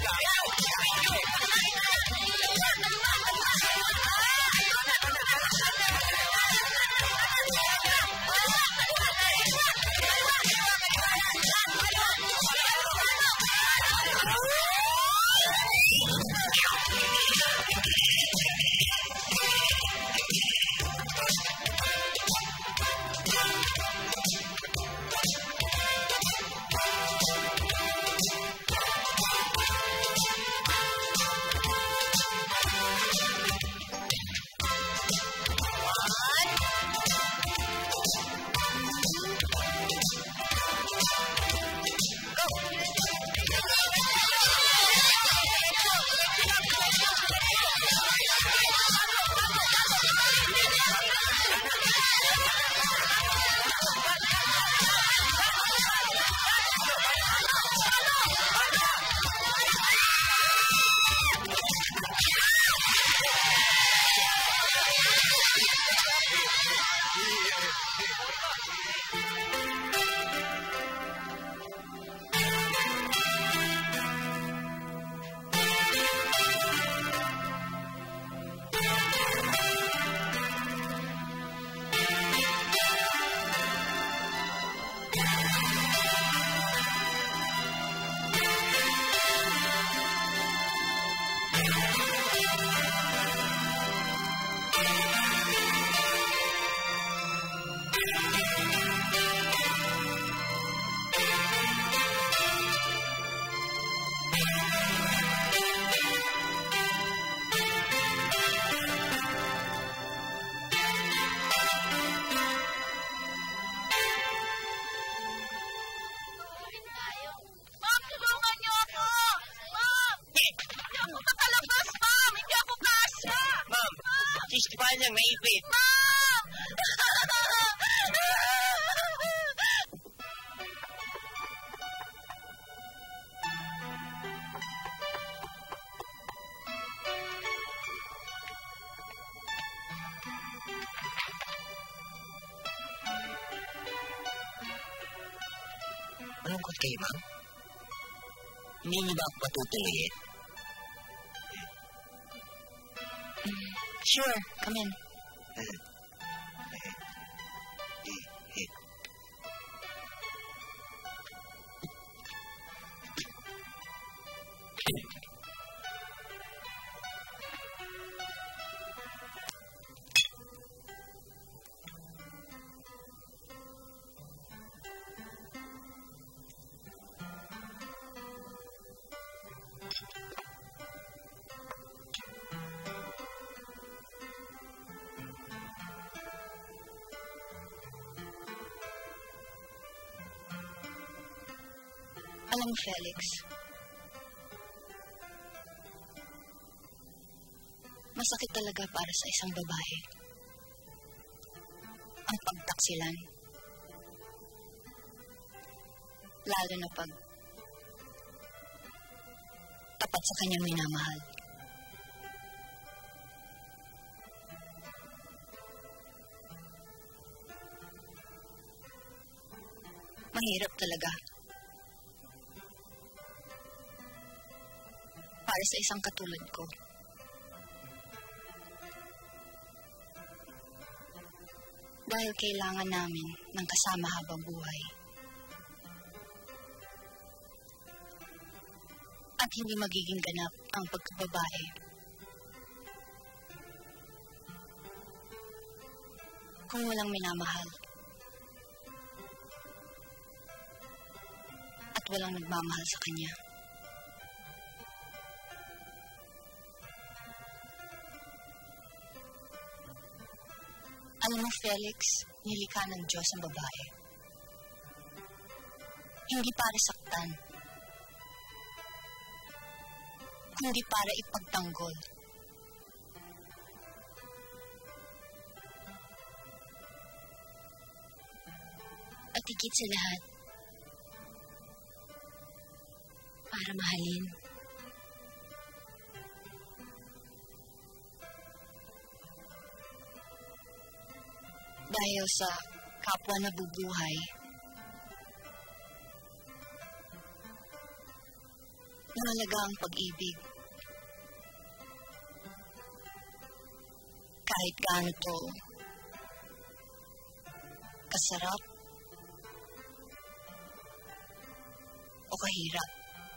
Paano lang naipit? Malungkot kayo, ma'am? Hindi niyo ba ako patutuloyin?
Sure, come in. Alam mo, Felix, masakit talaga para sa isang babae ang pagtaksilan. Lalo na pag tapat sa kanyang minamahal. Mahirap talaga. Para sa isang katulad ko. Dahil kailangan namin ng kasama habang buhay. At hindi magiging ganap ang pagkababae. Kung walang minamahal. At walang nagmamahal sa kanya. Alam mo, Felix, nilikha ng Diyos ang babae. Hindi para saktan, kundi para ipagtanggol. At higit sa lahat, para mahalin. Dahil sa kapwa nabubuhay, Mahalaga ang pag-ibig. Kahit gaano to kasarap o kahirap.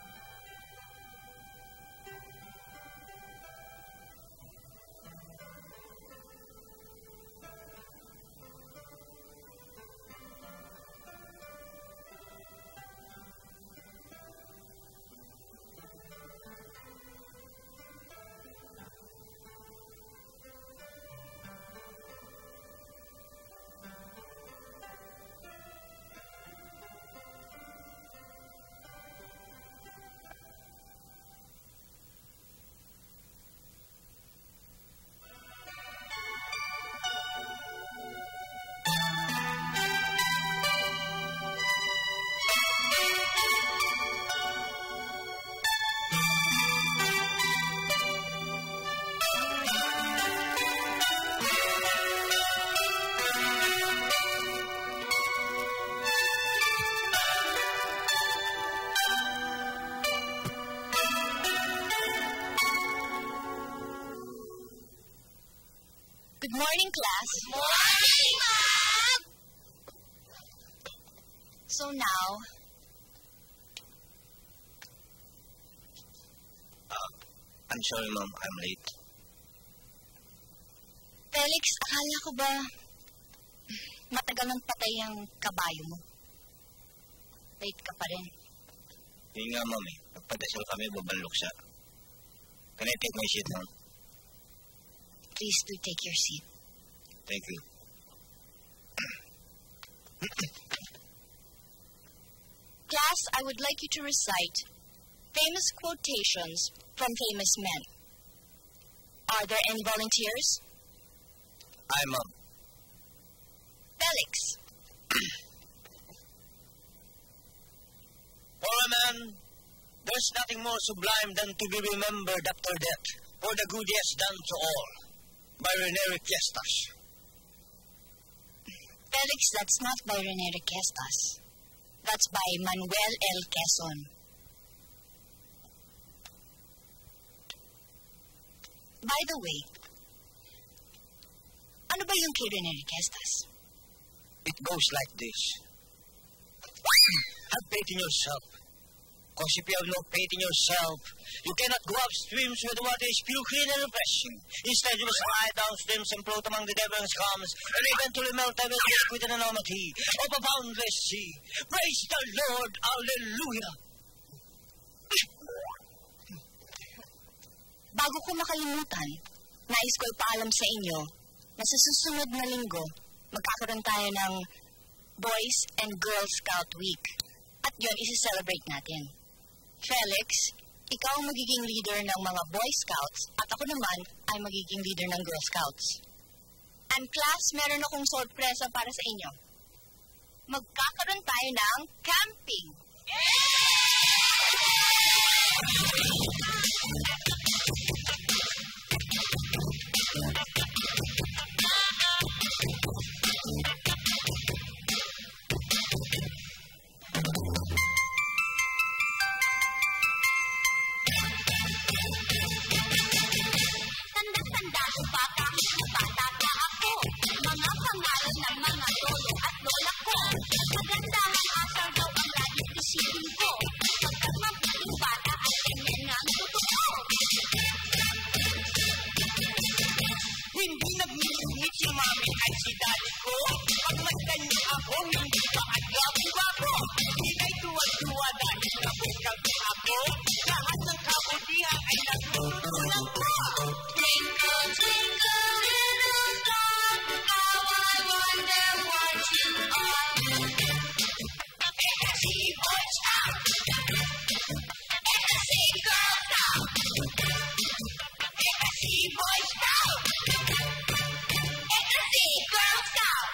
Good morning, class.
Morning, Mom!
So now,
I'm sorry, Mom. I'm late.
Felix, akala ko ba matagal nang patay ang kabayo mo? Late ka pa rin.
Yun nga, Mom. Nagpadasal kami, babalok siya. Can I take my seat, Mom?
Please do take your seat.
Thank you.
Class, I would like you to recite famous quotations from famous men. Are there any volunteers?
Hi, Mom.
Felix.
For a man, there's nothing more sublime than to be remembered after death for the good he has done to all. By René Requestas.
Felix, that's not by René Requestas. That's by Manuel L. Quezon. By the way, ano ba yung kay René Requestas?
It goes like this. Have faith in yourself. Because if you have no faith in yourself, you cannot go upstreams where the water is pure, clean, and refreshing. Instead, you must lie downstreams and float among the devil's calms, and eventually melt away with liquid and enormity of a boundless sea. Praise the Lord! Hallelujah!
Bago ko makalimutan, nais ko ipaalam sa inyo na sa susunod na linggo, magkakaroon tayo ng Boys and Girl Scout Week. At yun, isi-celebrate natin. Felix, ikaw ang magiging leader ng mga Boy Scouts at ako naman ay magiging leader ng Girl Scouts. And class, meron akong sorpresa para sa inyo. Magkakaroon tayo ng camping.
Hindi nag-miss si mami at si daddy ko. Pag magtanyo ako, hindi ba at gabi-gago? Hindi tuwa-tuwa dahil kapos-gabi ako. Lahat ng kabutihan ay natutunan ko.
Twinkle, twinkle, little star, how I wonder what you are.
FSC Boy Scout. FSC Girl Scout. FSC Boy Scout. FSC Girl Scout.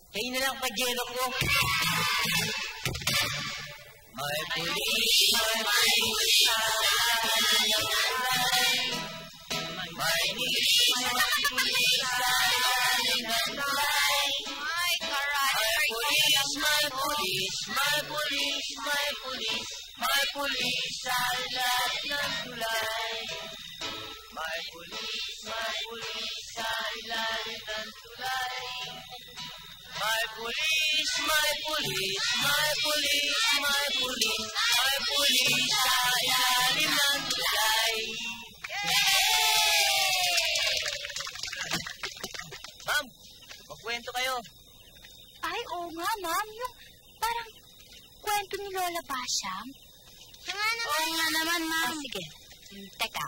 Kayo na lang pajero ko. My police, my police, my police, my police, sa lahat ng tulay. My police, sa ilalim ng tulay. My police, my police, my police, my police, my police, sa ilalim ng tulay. Ma'am, magkwento kayo.
Ay, oo nga, ma'am. Yung parang kwento ni Lola Basyam. Oo nga naman, ma'am.
Sige. Teka.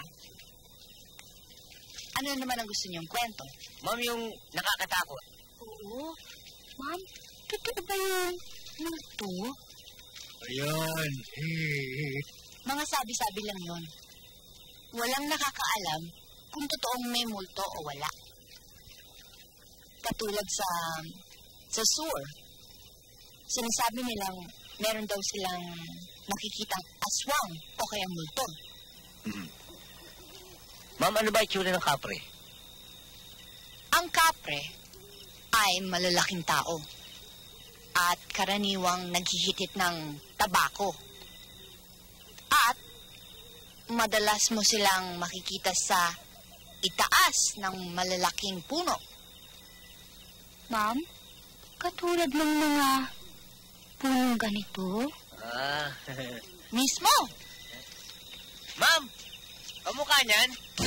Ano naman ang gusto niyong kwento?
Ma'am, yung nakakatakot.
Oo. Ma'am, totoo ba yung multo?
Ayan.
Mga sabi-sabi lang yon. Walang nakakaalam kung totoong may multo o wala. Katulad sa sewer. Sinasabi nilang meron daw silang nakikitang aswang o kaya multo.
Ma'am, ano ba itsura ng kapre?
Ang kapre ay malalaking tao at karaniwang naghihitit ng tabako. At madalas mo silang makikita sa itaas ng malalaking puno.
Ma'am, katulad ng mga punong ganito?
Mismo!
Ma'am, kamukha niyan?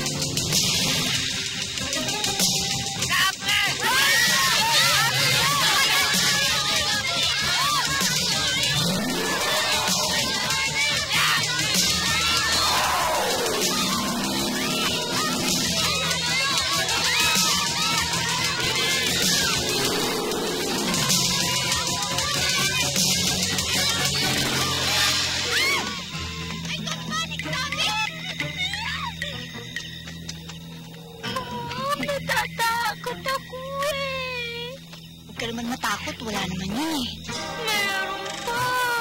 Natatakot ako
Huwag ka naman matakot, wala naman yun eh.
Meron pa.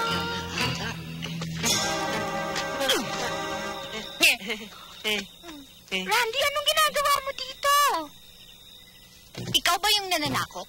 Randy, anong ginagawa mo dito?
Ikaw ba yung nananakot?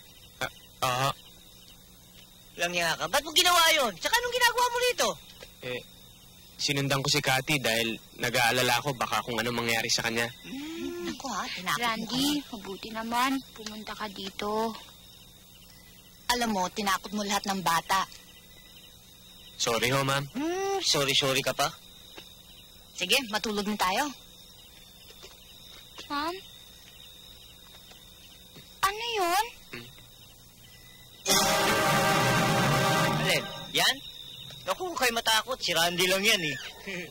Lang niya ka. Ba't mo ginawa yun? Tsaka anong ginagawa mo rito?
Sinundan ko si Cathy dahil nag-aalala ko baka kung ano mangyari sa kanya.
Naku ha, tinakot
Randy,
mo.
mabuti naman. Pumunta ka dito.
Alam mo, tinakot mo lahat ng bata.
Sorry ho, ma'am.
Sorry ka pa?
Sige, matulog na tayo.
Ma'am? Ano yun?
Alin? Yan? Naku, huwag kayo matakot. Si Randy lang yan eh.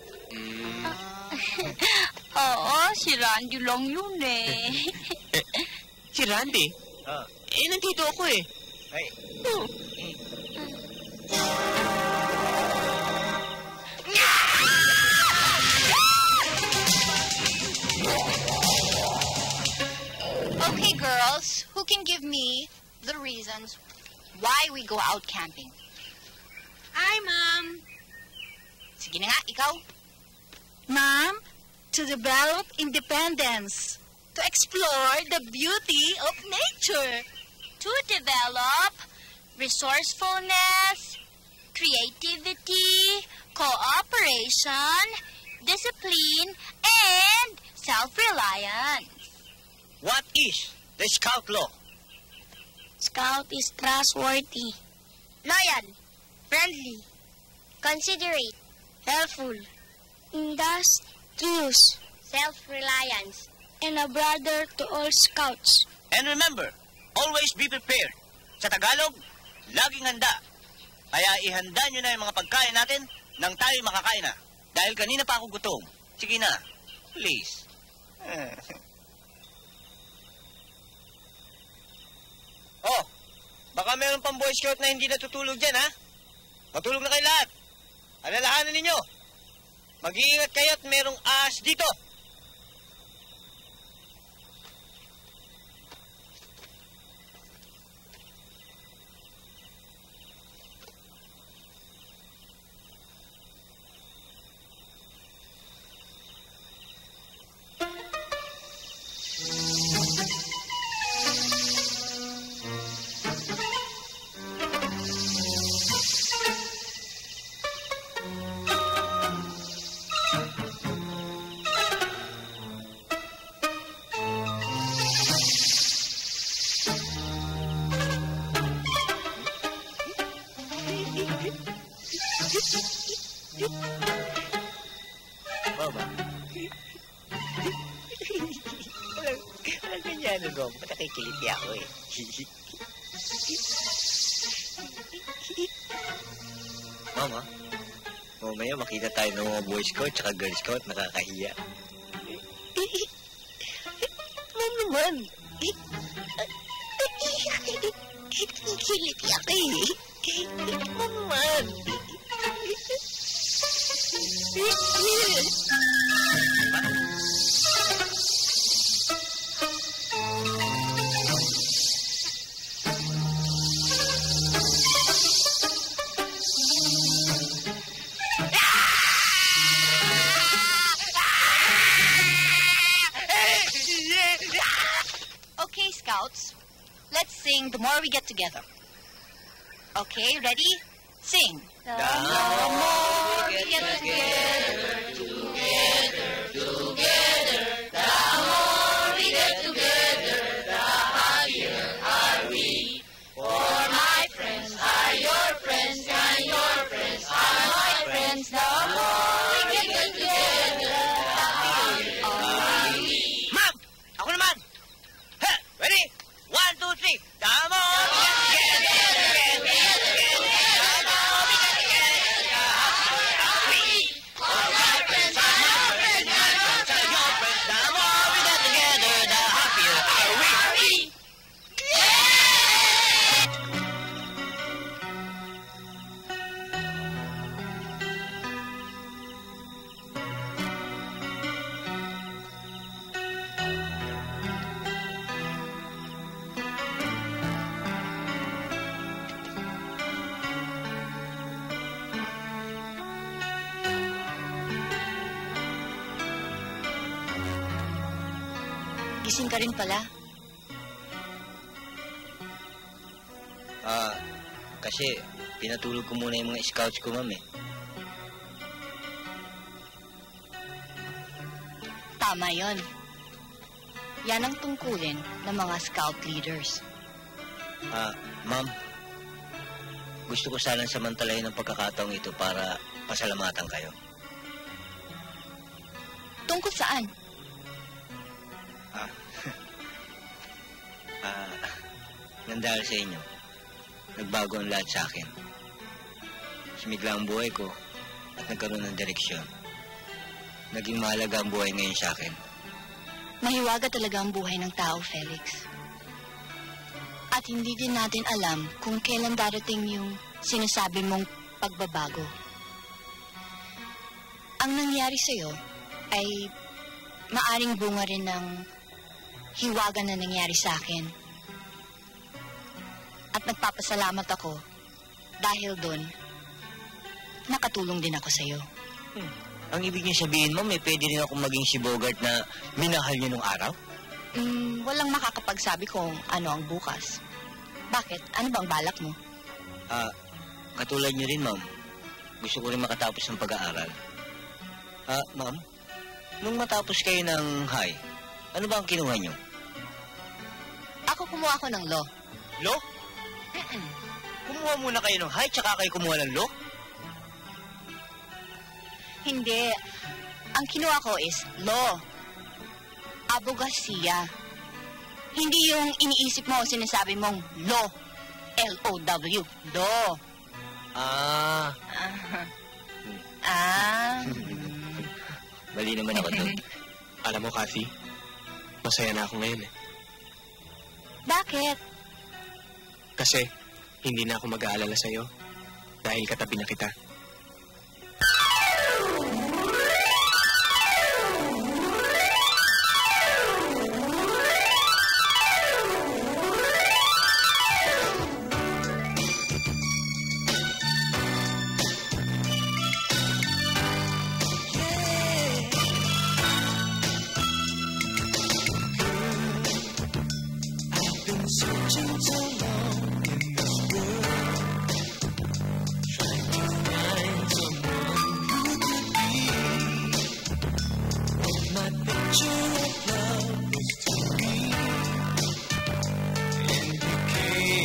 Oo, si Randy lang yun eh.
Si Randy?
Nandito ako eh. Ay.
Okay, girls, who can give me the reasons why we go out camping?
Hi, Ma'am.
Sige na nga, ikaw.
Ma'am, to develop independence, to explore the beauty of nature,
To develop resourcefulness, creativity, cooperation, discipline, and self-reliance.
What is the Scout Law?
Scout is trustworthy, loyal, friendly, considerate, helpful, industrious, self-reliance, and a brother to all scouts.
And remember, always be prepared. Sa Tagalog, laging handa. Kaya ihanda nyo na yung mga pagkain natin nang tayo makakain na. Dahil kanina pa ako gutom. Sige na, please. Oh, baka meron pang Boy Scout na hindi natutulog dyan, ha? Matulog na kayo lahat. Alalahanan ninyo. Mag-iingat kayo at merong ahas dito. Mama? Walang ganyan, ano? Ba't nakikiliti ako eh? Mama? Mamaya makita tayo ng mga Boy Scout tsaka Girl Scout, nakakahiya. Ma'am naman. Kiliti ako eh. Ma'am naman.
Okay, Scouts. Let's sing The More We Get Together. Okay, ready? Sing.
The more we get together,
Ma'am! Ako naman! Ha! Ready? 1, 2, 3. Tama!
Gising ka rin pala.
Kasi pinatulog ko muna yung mga scouts ko, ma'am eh.
Tama yon. Yan ang tungkulin ng mga scout leaders.
Ma'am, gusto ko sanang samantalahin ang pagkakataong ito para pasalamatan kayo.
Tungkol saan?
Nang dahil sa inyo, nagbago ang lahat sa akin. Sumigla ang buhay ko at nagkaroon ng direksyon. Naging mahalaga ang buhay ngayon sa akin.
Mahiwaga talaga ang buhay ng tao, Felix. At hindi din natin alam kung kailan darating yung sinasabi mong pagbabago. Ang nangyari sa'yo ay maaring bunga rin ng hiwaga na nangyari sa akin. At nagpapasalamat ako dahil doon, nakatulong din ako sa'yo.
Ang ibig niyo sabihin, ma'am, pwede rin ako maging si Bogart na minahal niyo nung araw?
Walang makakapagsabi kung ano ang bukas. Bakit? Ano bang balak mo?
Katulad niyo rin, ma'am. Gusto ko rin makatapos ng pag-aaral. Ma'am, nung matapos kayo ng high, ano ba ang kinuha niyo?
Ako kumuha ako ng law.
Law? Kumuha muna kayo ng high, tsaka kayo kumuha ng law?
Hindi. Ang kinuha ko is law. Abogasiya. Hindi yung iniisip mo o sinasabi mong law. L-O-W. Law.
Mali naman ako doon.
Alam mo, Kathy, masaya na ako ngayon eh.
Bakit?
Kasi hindi na ako mag-aalala sa'yo dahil katabi na kita.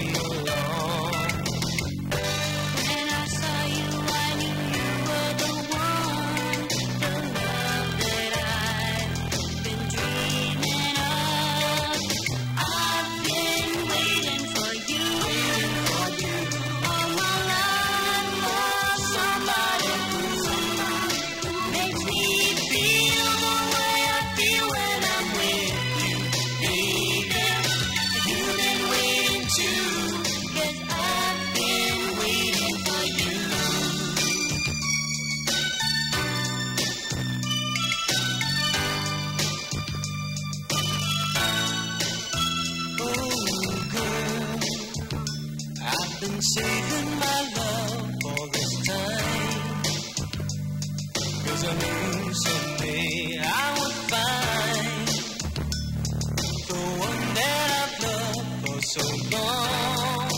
When I saw you, I knew you were the one. been saving my love for this time, 'cause I knew someday I would find the one that I've loved for so long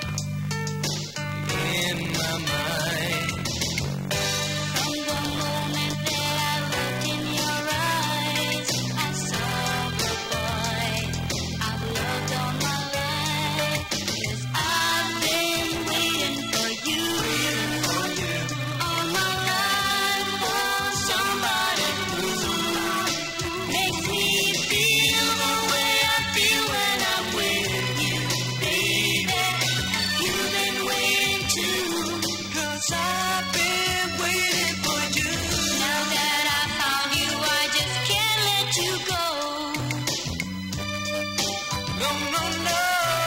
in my mind.
From the moment that I looked in your eyes, I saw the boy I've loved all my life. 'Cause I've been waiting for you all my life, for somebody who makes me feel the way I feel when I'm with you, baby. You've been waiting too.
'Cause I've been waiting for you.
Now that I found you, I just can't let you go.
No, no, no.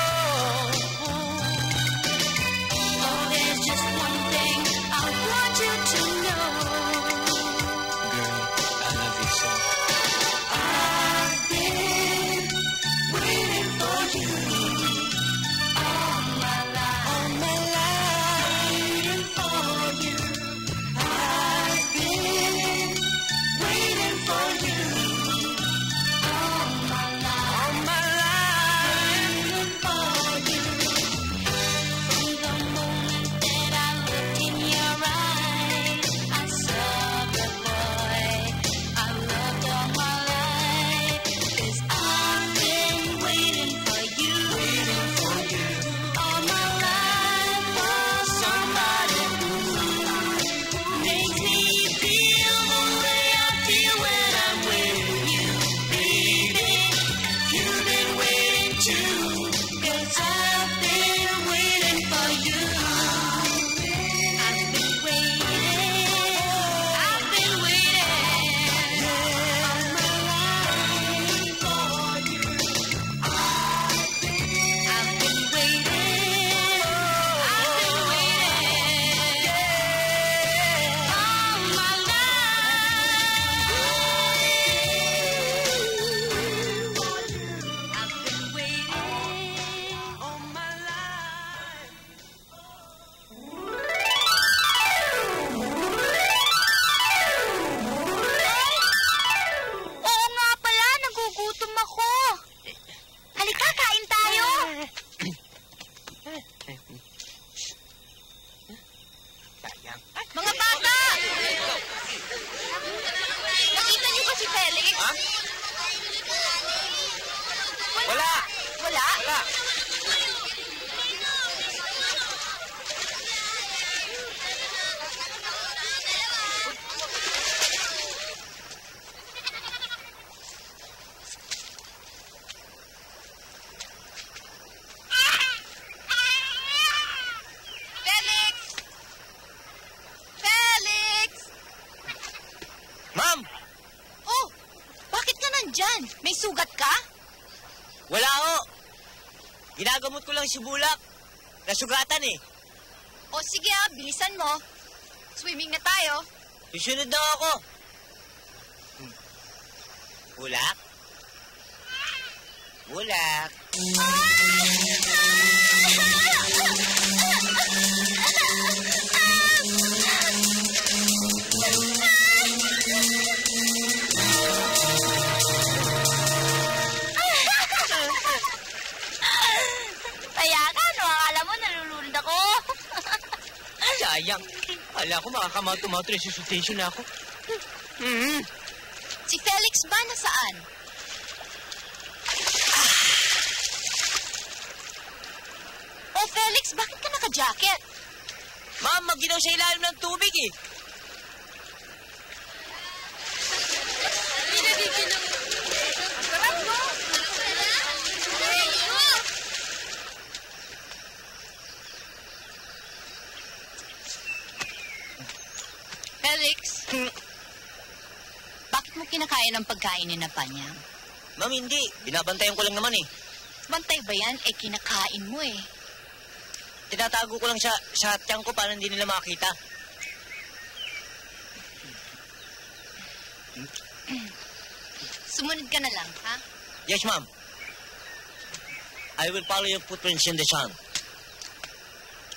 Oh, there's just one thing I want you to know.
Girl, I love you so.
I've been waiting for you all my life.
All my life.
Waiting for you. I've been waiting for you all my life.
All my life.
Waiting for you. From the moment that I looked in your eyes, I saw the boy I loved all my life. 'Cause I've been waiting for you all my life, for somebody who makes me feel the way I feel when I'm with you, baby. You've been waiting too. 'Cause I've been waiting for you. I've been waiting. I've been waiting all my life for you. I've been waiting. I've been waiting all my life. I've been waiting all my life. Oo nga pala, nagugutom ako. Halika, kain tayo.
Sayang.
Mga bata! Nakita niyo ba si Felix?
Ha? Wala!
Wala?
Wala!
Felix! Felix!
Ma'am!
Oh, bakit ka nandyan? May sugat ka?
Wala ho! Ginagamot ko lang si Bulak. Nasugatan eh.
O sige bilisan mo. Swimming na tayo.
Susunod daw ako. Bulak? Bulak?
Kaya ka, no? Akala mo nalulunod ako.
Sayang. Kala ko makakamato-mato resuscitation na ako.
Si Felix ba nasaan? Oh, Felix, bakit ka naka-jacket?
Ma'am, mag-ginaw sa ilalim ng tubig eh.
Felix, bakit mo kinakain ang pagkain ni Napanyang?
Ma'am, hindi. Binabantayan ko lang naman eh.
Bantay ba yan? Kinakain mo eh.
Tinatago ko lang sa tiyang ko para hindi nila makita.
Sumunod ka na lang, ha?
Yes, ma'am. I will follow your footprints in the sun.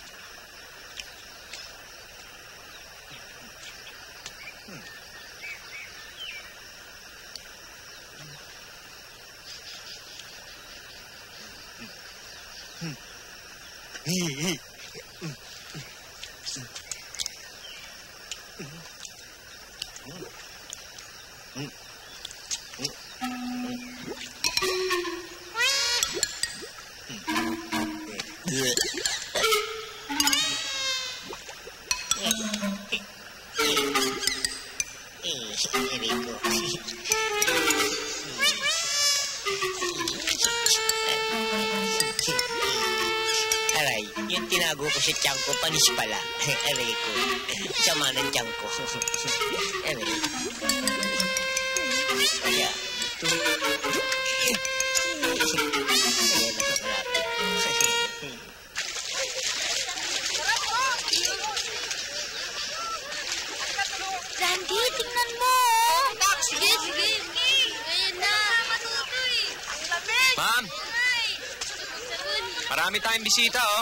Aray, yung tinago ko sa tiyan ko, panis pala. Aray ko. Sama ng tiyan ko. Aray. Kaya.
Randy, tingnan mo! Sige, sige. Ayan na. Matutoy. Ang lamig.
Ma'am, marami tayong bisita, oh.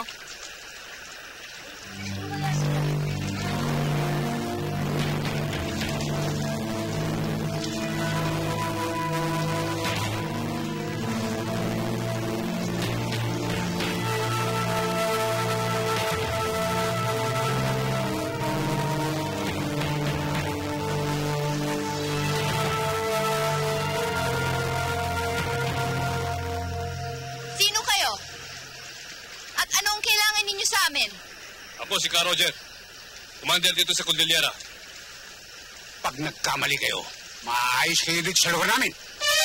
Sino kayo? At anong kailangan ninyo sa amin?
Ako si Ka Roger. Commander dito sa Cordillera.
Pag nagkamali kayo, maayos kayo dito sa lugar namin.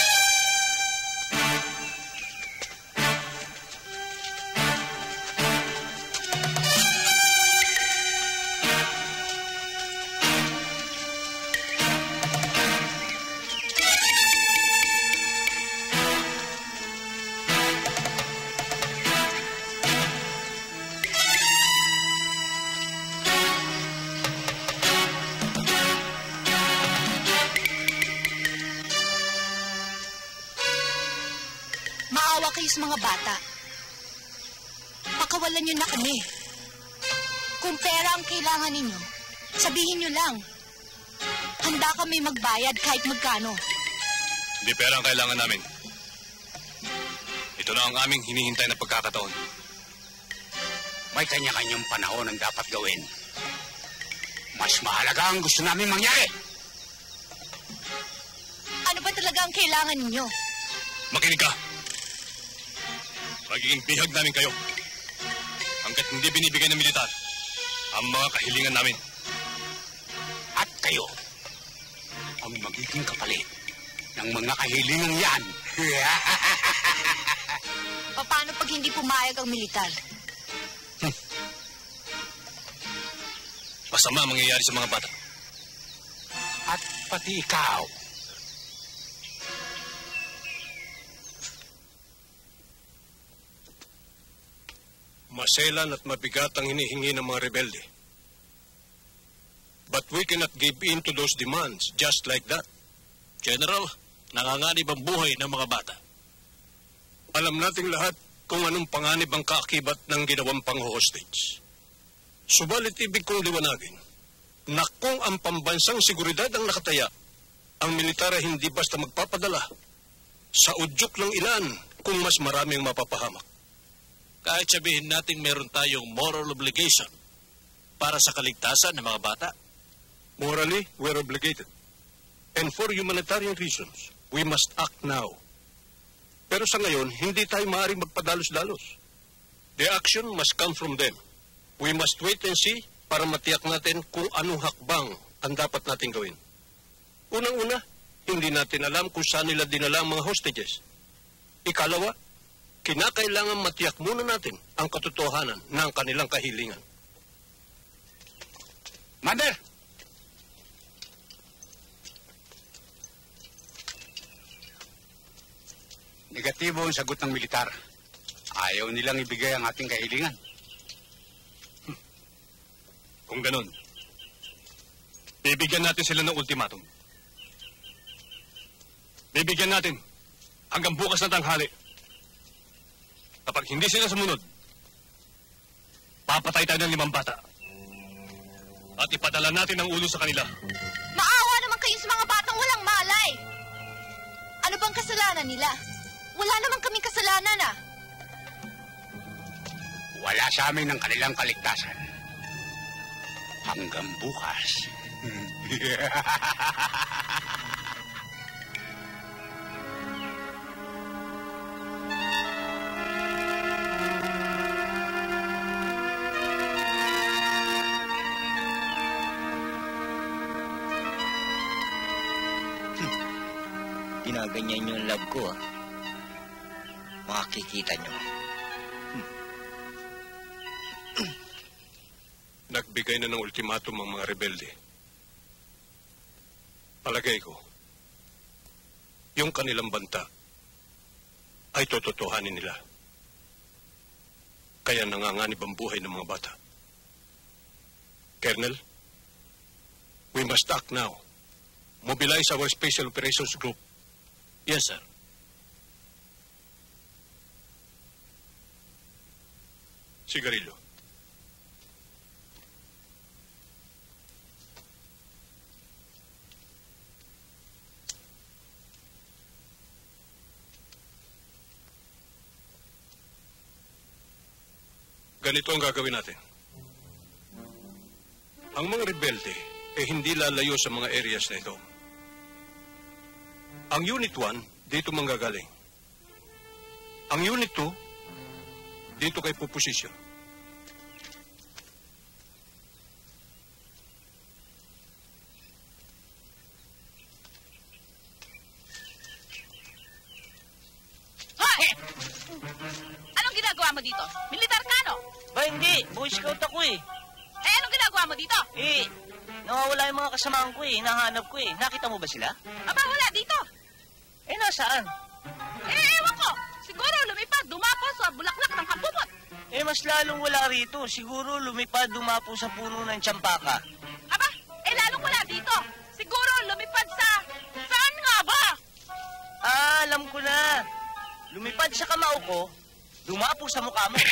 Maawa kayo sa mga bata. Pakawalan nyo na kami. Kung pera ang kailangan ninyo, sabihin nyo lang. Handa kami magbayad kahit magkano.
Hindi pera ang kailangan namin. Ito na ang aming hinihintay na pagkakataon.
May kanya-kanyang panahon ang dapat gawin. Mas mahalaga ang gusto namin mangyari.
Ano ba talaga ang kailangan ninyo?
Makinig ka. Magiging bihag namin kayo. Hanggat hindi binibigay ng militar ang mga kahilingan namin.
At kayo, ang magiging kapalit ng mga kahilingan yan.
Paano pag hindi pumayag ang militar?
Masama ang mangyayari sa mga bata.
At pati ikaw.
Maselan at mabigat ang hinihingi ng mga rebelde. But we cannot give in to those demands just like that.
General, nanganganib ang buhay ng mga bata.
Alam nating lahat kung anong panganib ang kaakibat ng ginawang pang-hostage. Subalit ibig kong liwanagin na kung ang pambansang seguridad ang nakataya, ang militar ay hindi basta magpapadala sa udyok ng ilan kung mas maraming mapapahamak.
Kahit sabihin natin meron tayong moral obligation para sa kaligtasan ng mga bata.
Morally, we're obligated. And for humanitarian reasons, we must act now. Pero sa ngayon, hindi tayo maaaring magpadalos-dalos. The action must come from them. We must wait and see para matiyak natin kung anong hakbang ang dapat natin gawin. Unang-una, hindi natin alam kung saan nila dinala ang mga hostages. Ikalawa, kinakailangan matiyak muna natin ang katotohanan ng kanilang kahilingan.
Mother! Negatibo ang sagot ng militar. Ayaw nilang ibigay ang ating kahilingan.
Kung ganun, bibigyan natin sila ng ultimatum. Bibigyan natin hanggang bukas na tanghali. Kapag hindi sila sumunod, papatay tayo ng 5 bata. At ipadala natin ang ulo sa kanila.
Maawa naman kayo sa mga batang walang malay. Ano bang kasalanan nila? Wala naman kaming kasalanan, ah.
Wala sa amin ang kanilang kaligtasan. Hanggang bukas.
Ginaganyan yung love ko, ah. Makikita nyo.
Nagbigay na ng ultimatum ang mga rebelde. Palagay ko, yung kanilang banta ay tototohanin nila. Kaya nanganganib ang buhay ng mga bata. Colonel, we must act now. Mobilize our Special Operations Group.
Yes, sir.
Sigarilyo. Ganito ang gagawin natin. Ang mga rebelde hindi lalayo sa mga areas na ito. Ang Unit 1, dito manggagaling. Ang Unit 2, dito kay puposisyon.
Hoy! Anong ginagawa mo dito? Militar ka, no?
Ba, hindi. Boy Scout ako eh.
Eh, anong ginagawa mo dito?
Nawawala yung mga kasamahan ko eh. Hinahanap ko eh. Nakita mo ba sila?
Aba, wala dito.
Nasaan?
Ewan ko. Siguro lumipad, dumapo sa bulaklak ng kapupot.
Mas lalong wala rito. Siguro lumipad, dumapo sa puno ng tsampaka.
Aba, lalong wala dito. Siguro lumipad sa... Saan nga ba?
Alam ko na. Lumipad sa kamao ko, dumapo sa mukha mo.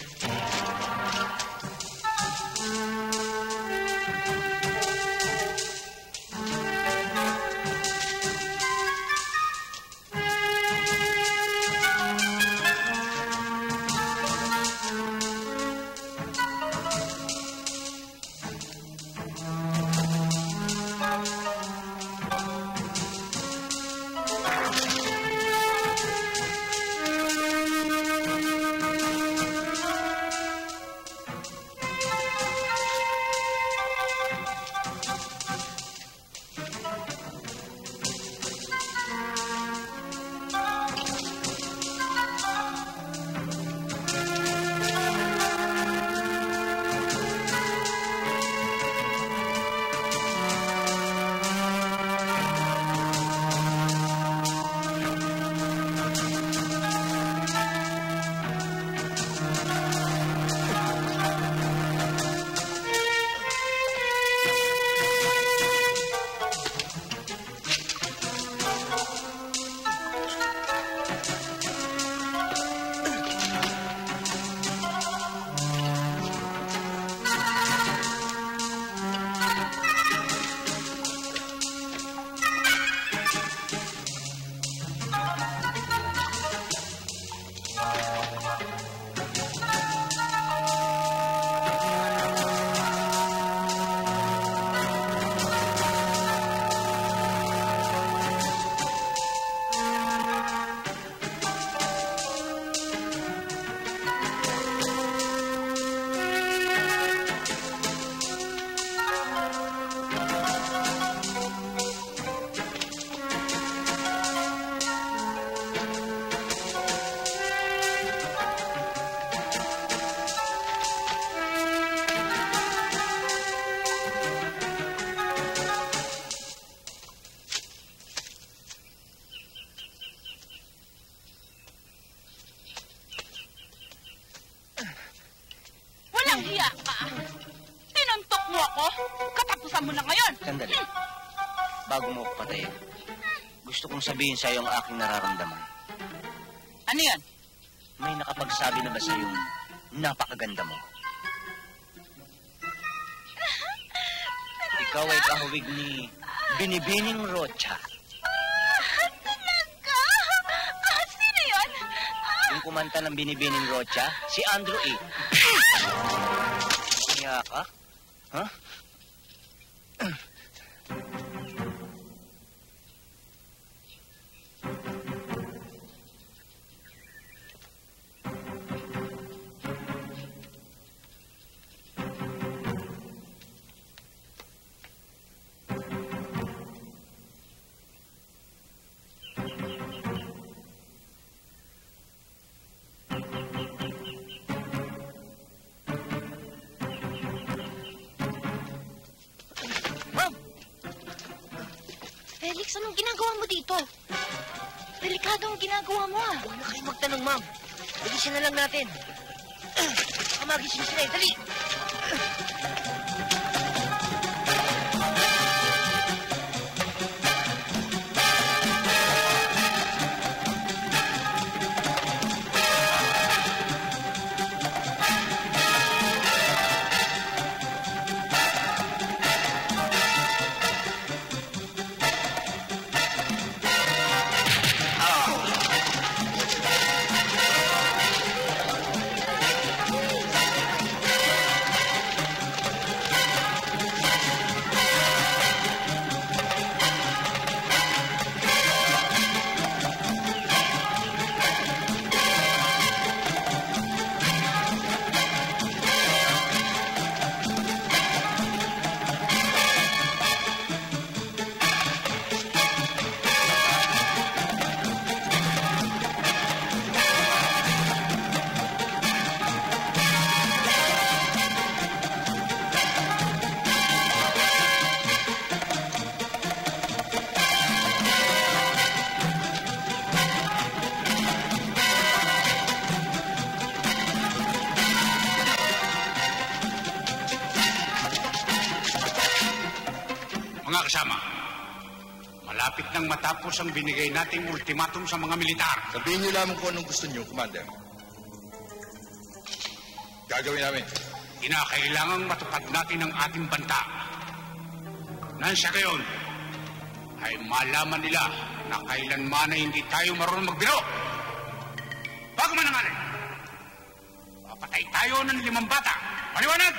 Sandali. Bago mo ako patayin, gusto kong sabihin sa'yo ang aking nararamdaman.
Ano yan?
May nakapagsabi na ba sa'yo napakaganda mo? Ikaw ay kahawig ni Binibining Rocha.
Talaga? Sino yun?
Yung kumanta ng Binibining Rocha? Si Andrew E. Kaya ka? Ha?
Felix, anong ginagawa mo dito? Delikado ang ginagawa mo, ah.
Huwag na kayo magtanong, ma'am. Alisin na lang natin. Magising sila, dali!
Mga kasama, malapit nang matapos ang binigay nating ultimatum sa mga militar.
Sabihin niyo lamang kung anong gusto niyo, Commander. Gagawin namin.
Kinakailangang matupad natin ang ating banta. Nang sa gayon, ay malaman nila na kailanman ay hindi tayo marunong magbiro. Bago man naman, papatay tayo ng 5 bata. Paliwanag!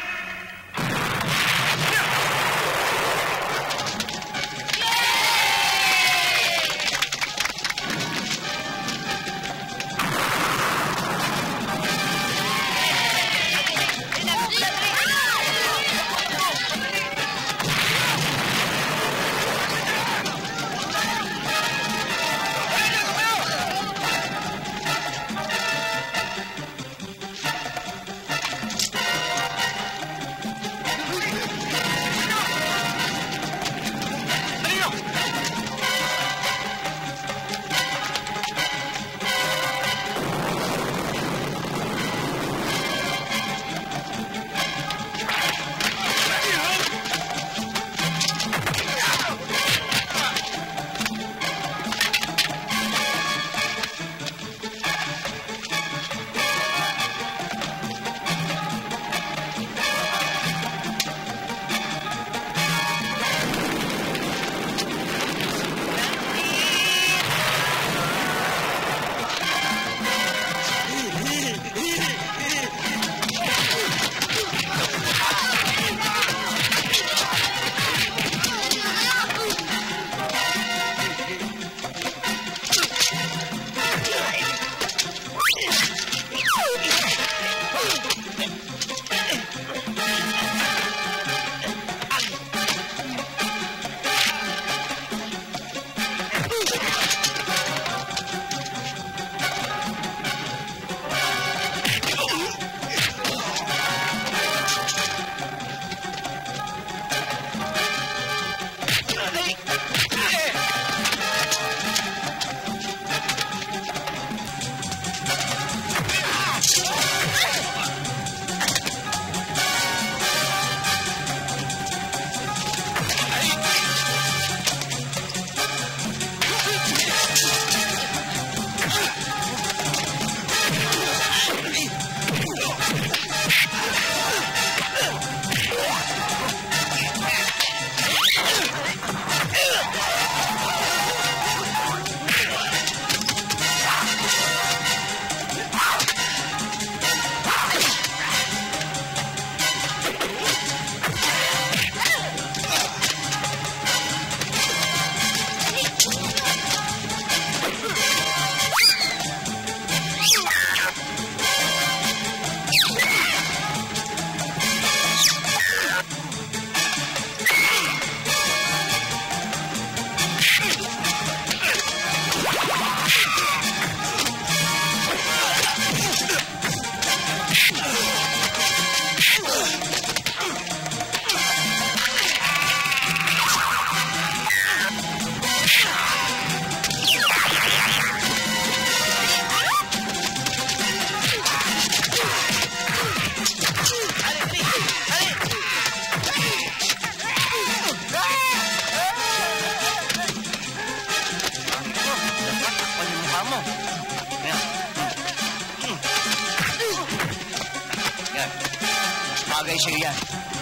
bagay sa'yo yan.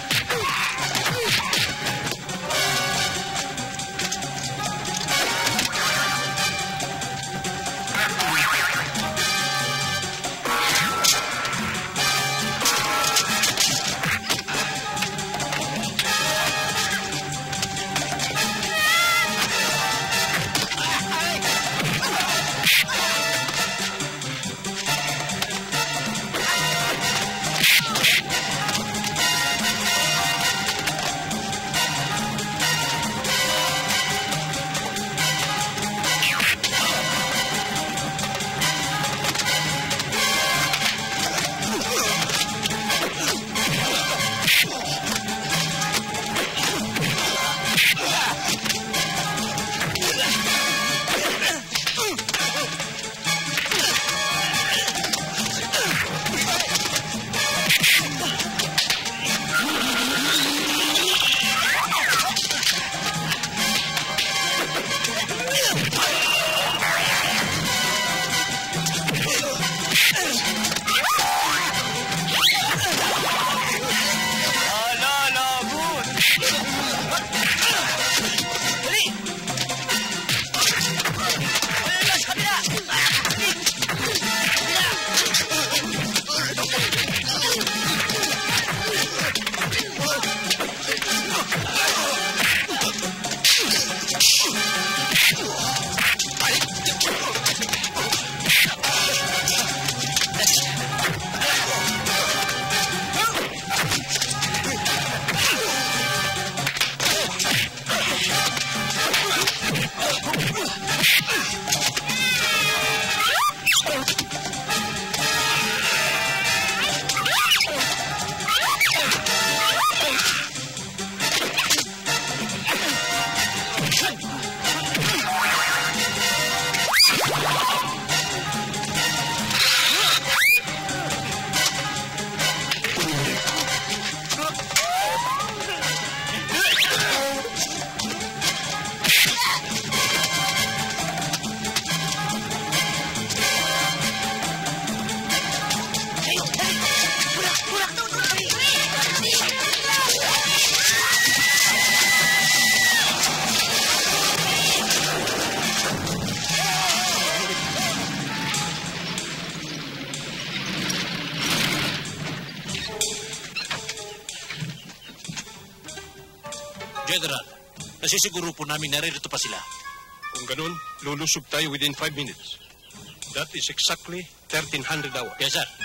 General, nasisiguro po namin naririto pa sila.
Kung ganun, lulusob tayo within 5 minutes. That is exactly 1300 hours.
Yes, sir.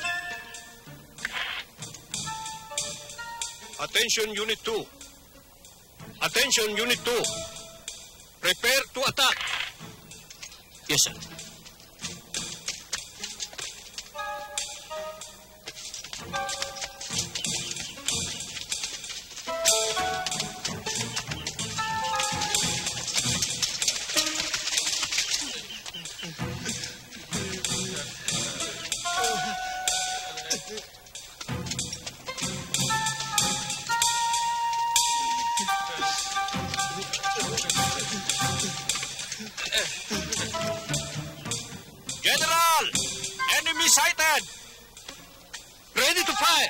Attention, Unit 2. Attention, Unit 2. Prepare to attack.
Yes, sir. General! Enemy sighted!
Ready to fire.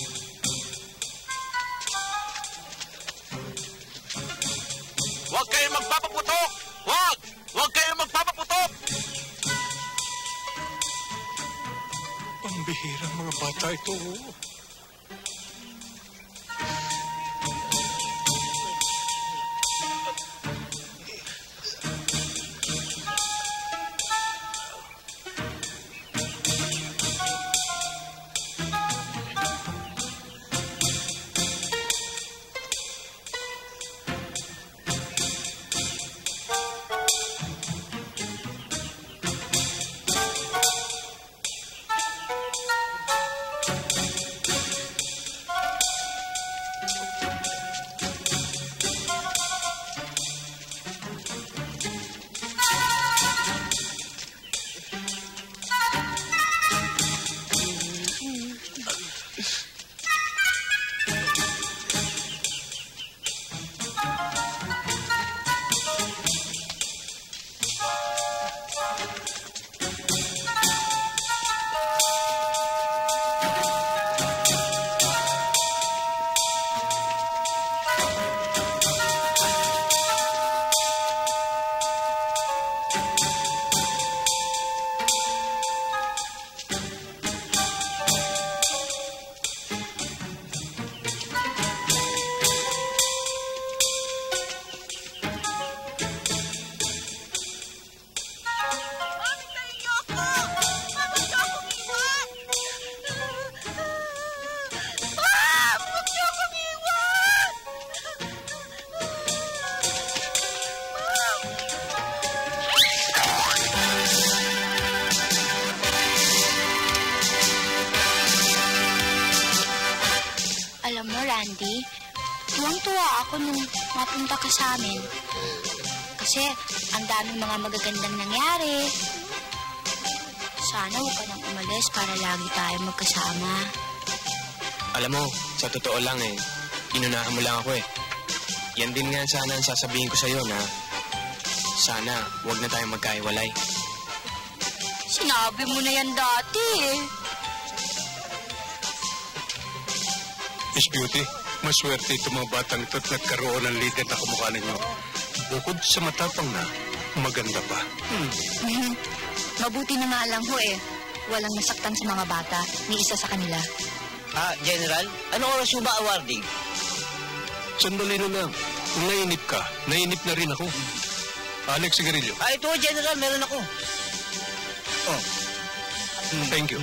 Huwag kayong magpapaputok! Huwag! Huwag kayong magpapaputok!
Pambihirang mga bata ito.
Randy. Tuwang-tuwa ako nung mapunta ka sa amin. Kasi ang daming mga magagandang nangyari. Sana huwag ka nang umalis para lagi tayo magkasama.
Alam mo, sa totoo lang inunahan mo lang ako Yan din nga sana ang sasabihin ko sa'yo na sana huwag na tayong magkahiwalay.
Sinabi mo na yan dati
Miss Beauty, maswerte itong mga batang ito at nagkaroon ng leader na kamukha ninyo. Bukod sa matapang na, maganda pa.
Mabuti na nga lang ho Walang nasaktan sa mga bata, ni isa sa kanila.
General, anong oras yung ba awarding?
Sandali na lang. Kung nainip ka, nainip na rin ako. Alex Sigarillo.
Ito General, meron ako. Oh.
Thank you.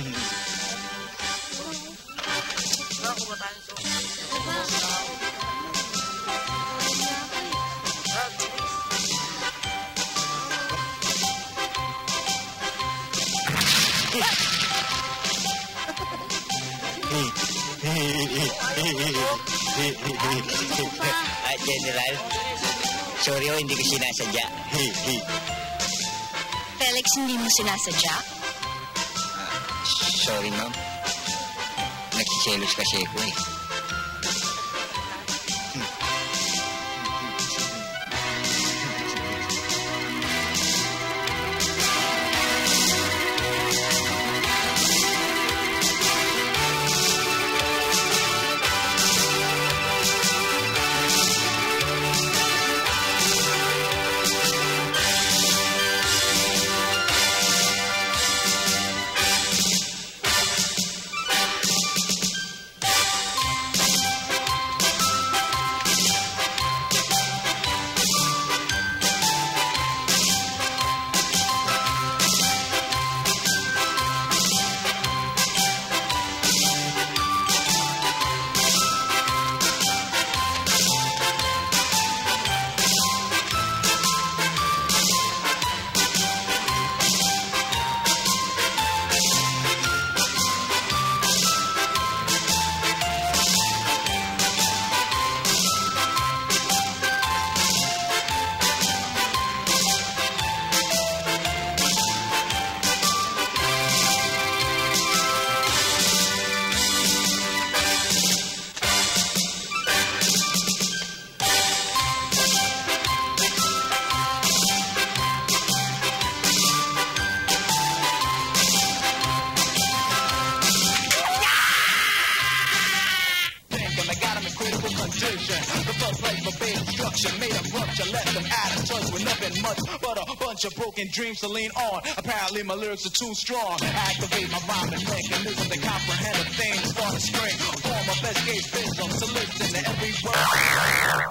General, sorry hindi ko sinasadya.
Felix, hindi mo sinasadya?
Sorry, ma'am. Nagsiselos kasi ako
of broken dreams to lean on. Apparently my lyrics are too strong. Activate my rhyming mechanism to comprehend a thing. Start a string, form a best case vision to listen to every word.